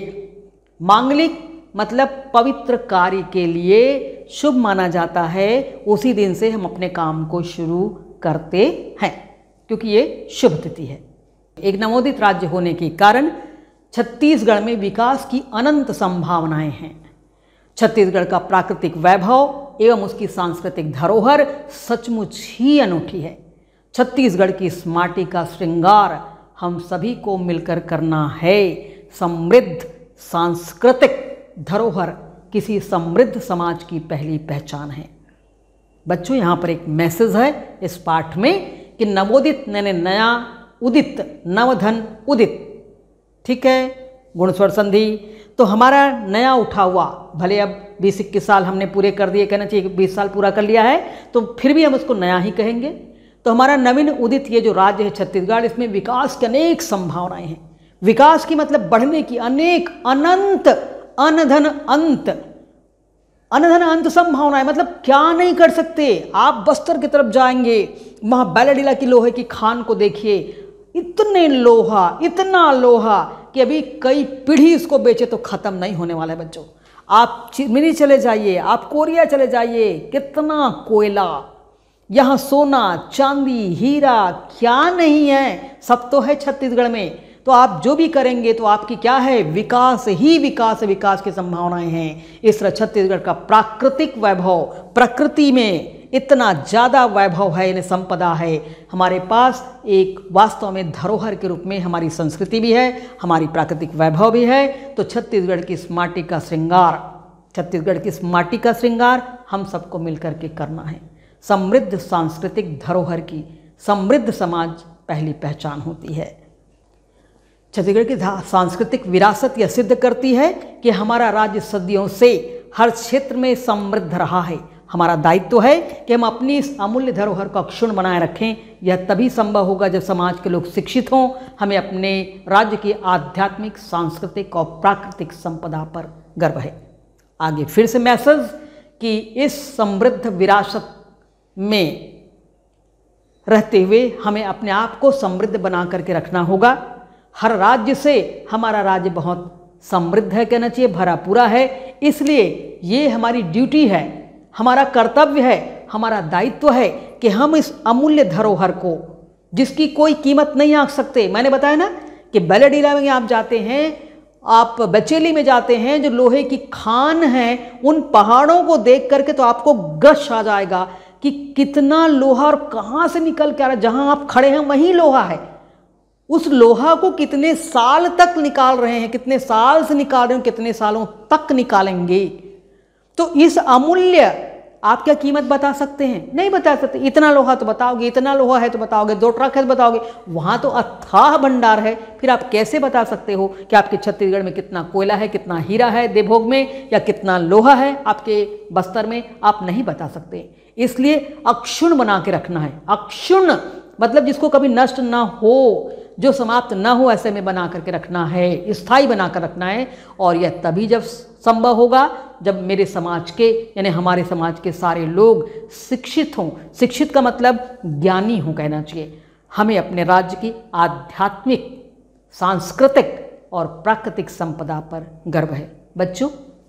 A: मांगलिक मतलब पवित्र कार्य के लिए शुभ माना जाता है। उसी दिन से हम अपने काम को शुरू करते हैं, क्योंकि ये शुभ तिथि है। एक नवोदित राज्य होने के कारण छत्तीसगढ़ में विकास की अनंत संभावनाएं हैं। छत्तीसगढ़ का प्राकृतिक वैभव एवं उसकी सांस्कृतिक धरोहर सचमुच ही अनूठी है। छत्तीसगढ़ की इस माटी का श्रृंगार हम सभी को मिलकर करना है। समृद्ध सांस्कृतिक धरोहर किसी समृद्ध समाज की पहली पहचान है। बच्चों, यहाँ पर एक मैसेज है इस पाठ में कि नवोदित यानी नया, उदित नवधन उदित, ठीक है, गुण स्वर संधि। तो हमारा नया उठा हुआ, भले अब बीस इक्कीस साल हमने पूरे कर दिए, कहना चाहिए बीस साल पूरा कर लिया है, तो फिर भी हम उसको नया ही कहेंगे। तो हमारा नवीन उदित ये जो राज्य है छत्तीसगढ़, इसमें विकास की अनेक संभावनाएं हैं। विकास की मतलब बढ़ने की अनेक, अनंत, अनधन अंत, अनधन अंत संभावनाएं, मतलब क्या नहीं कर सकते। आप बस्तर की तरफ जाएंगे, वहाँ बैलाडीला की लोहे की खान को देखिए, इतने लोहा, इतना लोहा कि अभी कई पीढ़ी इसको बेचे तो ख़त्म नहीं होने वाला है। बच्चों, आप चिरमिरी चले जाइए, आप कोरिया चले जाइए, कितना कोयला, यहाँ सोना, चांदी, हीरा क्या नहीं है, सब तो है छत्तीसगढ़ में। तो आप जो भी करेंगे तो आपकी क्या है, विकास ही विकास, विकास की संभावनाएं हैं। इस तरह छत्तीसगढ़ का प्राकृतिक वैभव, प्रकृति में इतना ज़्यादा वैभव है, यानी संपदा है हमारे पास। एक वास्तव में धरोहर के रूप में हमारी संस्कृति भी है, हमारी प्राकृतिक वैभव भी है। तो छत्तीसगढ़ की इस माटी का श्रृंगार, छत्तीसगढ़ की इस माटी का श्रृंगार हम सबको मिलकर के करना है। समृद्ध सांस्कृतिक धरोहर की समृद्ध समाज पहली पहचान होती है। छत्तीसगढ़ की सांस्कृतिक विरासत यह सिद्ध करती है कि हमारा राज्य सदियों से हर क्षेत्र में समृद्ध रहा है। हमारा दायित्व है कि हम अपनी इस अमूल्य धरोहर को अक्षुण्ण बनाए रखें। यह तभी संभव होगा जब समाज के लोग शिक्षित हों। हमें अपने राज्य की आध्यात्मिक, सांस्कृतिक और प्राकृतिक संपदा पर गर्व है। आगे फिर से मैसेज कि इस समृद्ध विरासत में रहते हुए हमें अपने आप को समृद्ध बना करके रखना होगा। हर राज्य से हमारा राज्य बहुत समृद्ध है, कहना चाहिए भरा पूरा है। इसलिए ये हमारी ड्यूटी है, हमारा कर्तव्य है, हमारा दायित्व है कि हम इस अमूल्य धरोहर को, जिसकी कोई कीमत नहीं आंक सकते। मैंने बताया ना कि बैलाडीला में आप जाते हैं, आप बचेली में जाते हैं, जो लोहे की खान है, उन पहाड़ों को देख करके तो आपको गश आ जाएगा कि कितना लोहा और कहाँ से निकल के आ रहा है। जहाँ आप खड़े हैं वहीं लोहा है। उस लोहा को कितने साल तक निकाल रहे हैं, कितने साल से निकाल रहे हैं, कितने सालों तक निकालेंगे। तो इस अमूल्य आप क्या कीमत बता सकते हैं? नहीं बता सकते। इतना लोहा तो बताओगे, इतना लोहा है तो बताओगे, दो ट्रक है तो बताओगे, वहाँ तो अथाह भंडार है। फिर आप कैसे बता सकते हो कि आपके छत्तीसगढ़ में कितना कोयला है, कितना हीरा है देवभोग में, या कितना लोहा है आपके बस्तर में? आप नहीं बता सकते। इसलिए अक्षुण्ण बना के रखना है। अक्षुण्ण मतलब जिसको कभी नष्ट ना हो, जो समाप्त ना हो, ऐसे में बना करके रखना है, स्थायी बना कर रखना है। और यह तभी जब संभव होगा जब मेरे समाज के यानी हमारे समाज के सारे लोग शिक्षित हों। शिक्षित का मतलब ज्ञानी हों कहना चाहिए। हमें अपने राज्य की आध्यात्मिक, सांस्कृतिक और प्राकृतिक संपदा पर गर्व है। बच्चों,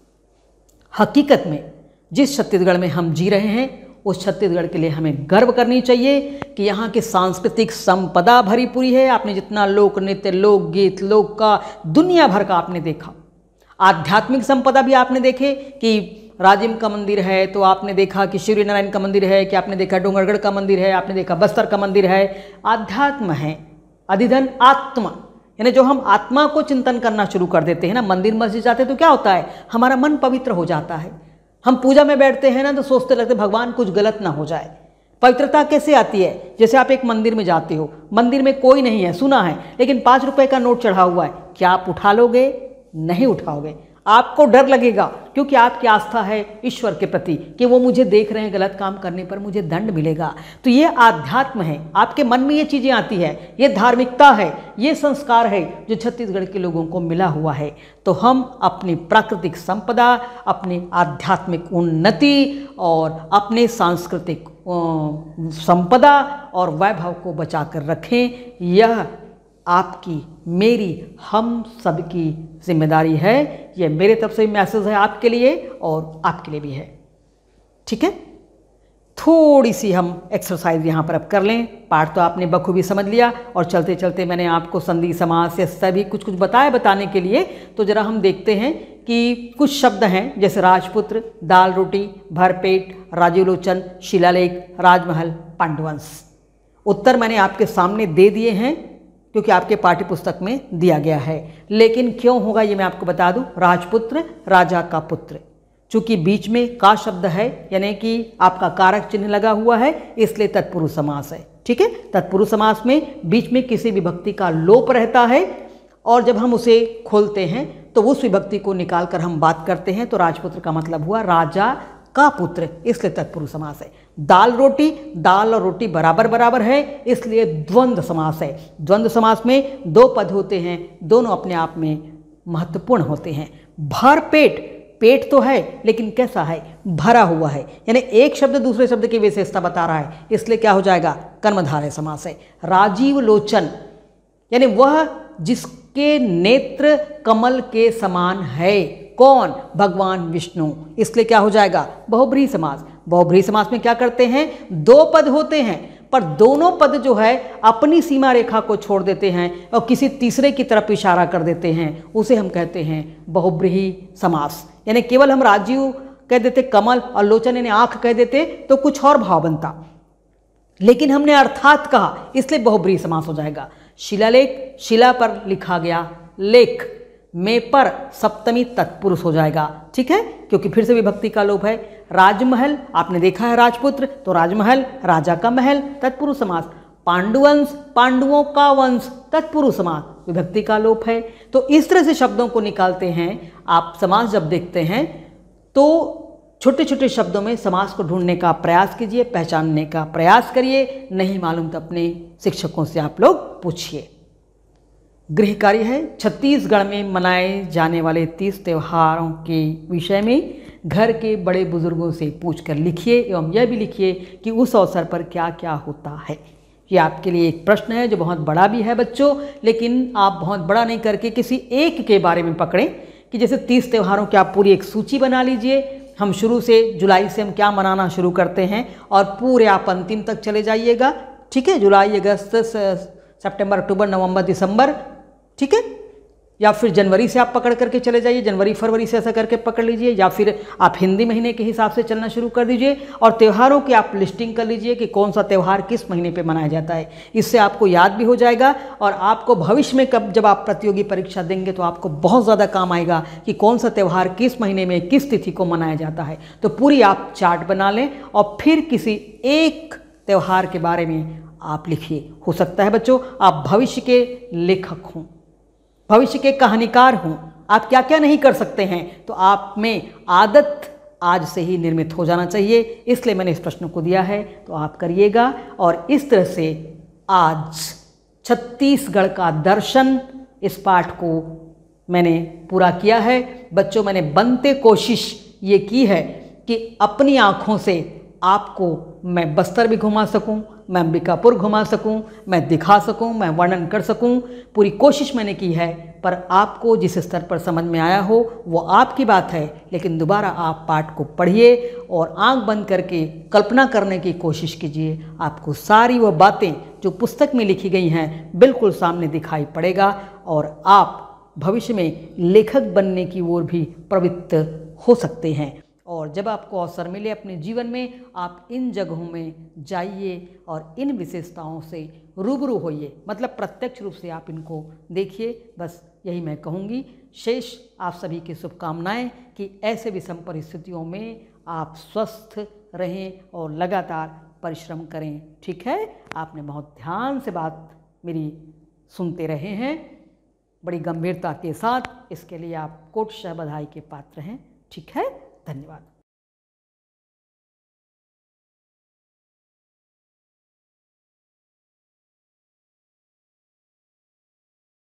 A: हकीकत में जिस छत्तीसगढ़ में हम जी रहे हैं उस छत्तीसगढ़ के लिए हमें गर्व करनी चाहिए कि यहाँ की सांस्कृतिक संपदा भरी पूरी है। आपने जितना लोक नृत्य, लोकगीत, लोक का दुनिया भर का आपने देखा। आध्यात्मिक संपदा भी आपने देखे कि राजिम का मंदिर है, तो आपने देखा कि सूर्य नारायण का मंदिर है, कि आपने देखा डोंगरगढ़ का मंदिर है, आपने देखा बस्तर का मंदिर है। आध्यात्म है, अधिधन आत्मा, यानी जो हम आत्मा को चिंतन करना शुरू कर देते हैं ना, मंदिर मस्जिद जाते तो क्या होता है, हमारा मन पवित्र हो जाता है। हम पूजा में बैठते हैं ना तो सोचते लगते भगवान कुछ गलत ना हो जाए। पवित्रता कैसे आती है? जैसे आप एक मंदिर में जाते हो, मंदिर में कोई नहीं है, सुना है, लेकिन पाँच रुपए का नोट चढ़ा हुआ है, क्या आप उठा लोगे? नहीं उठाओगे। आपको डर लगेगा, क्योंकि आपकी आस्था है ईश्वर के प्रति कि वो मुझे देख रहे हैं, गलत काम करने पर मुझे दंड मिलेगा। तो ये आध्यात्म है, आपके मन में ये चीज़ें आती है, ये धार्मिकता है, ये संस्कार है जो छत्तीसगढ़ के लोगों को मिला हुआ है। तो हम अपनी प्राकृतिक संपदा, अपनी आध्यात्मिक उन्नति और अपने सांस्कृतिक संपदा और वैभव को बचा कर रखें। यह आपकी, मेरी, हम सबकी जिम्मेदारी है। यह मेरे तरफ से मैसेज है आपके लिए और आपके लिए भी है। ठीक है, थोड़ी सी हम एक्सरसाइज यहाँ पर अब कर लें। पाठ तो आपने बखूबी समझ लिया और चलते चलते मैंने आपको संधि समास से सभी कुछ कुछ बताया बताने के लिए। तो जरा हम देखते हैं कि कुछ शब्द हैं जैसे राजपुत्र, दाल रोटी, भरपेट, राजीवलोचन, शिलालेख, राजमहल, पांडुवंश। उत्तर मैंने आपके सामने दे दिए हैं क्योंकि आपके पाठ्य पुस्तक में दिया गया है। लेकिन क्यों होगा ये मैं आपको बता दूं। राजपुत्र, राजा का पुत्र, चूंकि बीच में का शब्द है यानी कि आपका कारक चिन्ह लगा हुआ है, इसलिए तत्पुरुष समास है। ठीक है, तत्पुरुष समास में बीच में किसी विभक्ति का लोप रहता है और जब हम उसे खोलते हैं तो उस विभक्ति को निकाल कर हम बात करते हैं। तो राजपुत्र का मतलब हुआ राजा का पुत्र, इसलिए तत्पुरुष समास है। दाल रोटी, दाल और रोटी बराबर बराबर है, इसलिए द्वंद्व समास है। द्वंद्व समास में दो पद होते हैं, दोनों अपने आप में महत्वपूर्ण होते हैं। भर पेट, पेट तो है लेकिन कैसा है, भरा हुआ है, यानी एक शब्द दूसरे शब्द की विशेषता बता रहा है, इसलिए क्या हो जाएगा, कर्मधारय समास है। राजीव लोचन यानी वह जिसके नेत्र कमल के समान है, कौन, भगवान विष्णु, इसलिए क्या हो जाएगा, बहुब्रीहि समास। बहुब्रीहि समास में क्या करते हैं, दो पद होते हैं पर दोनों पद जो है अपनी सीमा रेखा को छोड़ देते हैं और किसी तीसरे की तरफ इशारा कर देते हैं, उसे हम कहते हैं बहुब्रीहि समास। यानी केवल हम राजीव कह देते, कमल और लोचन यानी आंख कह देते तो कुछ और भाव बनता, लेकिन हमने अर्थात कहा इसलिए बहुब्रीहि समास हो जाएगा। शिलालेख, शिला पर लिखा गया, लेख में पर सप्तमी तत्पुरुष हो जाएगा। ठीक है, क्योंकि फिर से विभक्ति का लोप है। राजमहल, आपने देखा है राजपुत्र, तो राजमहल, राजा का महल, तत्पुरुष समास। पांडुवंश, पांडुओं का वंश, तत्पुरुष समास, विभक्ति का लोप है। तो इस तरह से शब्दों को निकालते हैं आप। समास जब देखते हैं तो छोटे छोटे शब्दों में समास को ढूंढने का प्रयास कीजिए, पहचानने का प्रयास करिए। नहीं मालूम तो अपने शिक्षकों से आप लोग पूछिए। गृह कार्य है, छत्तीसगढ़ में मनाए जाने वाले तीस त्योहारों के विषय में घर के बड़े बुजुर्गों से पूछकर लिखिए एवं यह भी लिखिए कि उस अवसर पर क्या क्या होता है। ये आपके लिए एक प्रश्न है जो बहुत बड़ा भी है बच्चों, लेकिन आप बहुत बड़ा नहीं करके किसी एक के बारे में पकड़ें कि जैसे तीस त्योहारों की आप पूरी एक सूची बना लीजिए। हम शुरू से जुलाई से हम क्या मनाना शुरू करते हैं और पूरे आप अंतिम तक चले जाइएगा। ठीक है, जुलाई, अगस्त, सितंबर, अक्टूबर, नवंबर, दिसंबर। ठीक है, या फिर जनवरी से आप पकड़ करके चले जाइए, जनवरी फरवरी से ऐसा करके पकड़ लीजिए, या फिर आप हिंदी महीने के हिसाब से चलना शुरू कर दीजिए और त्योहारों की आप लिस्टिंग कर लीजिए कि कौन सा त्यौहार किस महीने पे मनाया जाता है। इससे आपको याद भी हो जाएगा और आपको भविष्य में कब जब आप प्रतियोगी परीक्षा देंगे तो आपको बहुत ज़्यादा काम आएगा कि कौन सा त्यौहार किस महीने में किस तिथि को मनाया जाता है। तो पूरी आप चार्ट बना लें और फिर किसी एक त्यौहार के बारे में आप लिखिए। हो सकता है बच्चों आप भविष्य के लेखक हों, भविष्य के कहानीकार हों, आप क्या क्या नहीं कर सकते हैं। तो आप में आदत आज से ही निर्मित हो जाना चाहिए, इसलिए मैंने इस प्रश्न को दिया है, तो आप करिएगा। और इस तरह से आज छत्तीसगढ़ का दर्शन इस पाठ को मैंने पूरा किया है। बच्चों मैंने बनते कोशिश ये की है कि अपनी आँखों से आपको मैं बस्तर भी घुमा सकूं, मैं अंबिकापुर घुमा सकूं, मैं दिखा सकूं, मैं वर्णन कर सकूं, पूरी कोशिश मैंने की है। पर आपको जिस स्तर पर समझ में आया हो वो आपकी बात है, लेकिन दोबारा आप पाठ को पढ़िए और आंख बंद करके कल्पना करने की कोशिश कीजिए। आपको सारी वो बातें जो पुस्तक में लिखी गई हैं बिल्कुल सामने दिखाई पड़ेगा और आप भविष्य में लेखक बनने की ओर भी प्रवृत्त हो सकते हैं। और जब आपको अवसर मिले अपने जीवन में, आप इन जगहों में जाइए और इन विशेषताओं से रूबरू होइए, मतलब प्रत्यक्ष रूप से आप इनको देखिए। बस यही मैं कहूँगी। शेष आप सभी की शुभकामनाएं कि ऐसे विषम परिस्थितियों में आप स्वस्थ रहें और लगातार परिश्रम करें। ठीक है, आपने बहुत ध्यान से बात मेरी सुनते रहे हैं, बड़ी गंभीरता के साथ। इसके लिए आप कोटशः बधाई के पात्र हैं। ठीक है, धन्यवाद।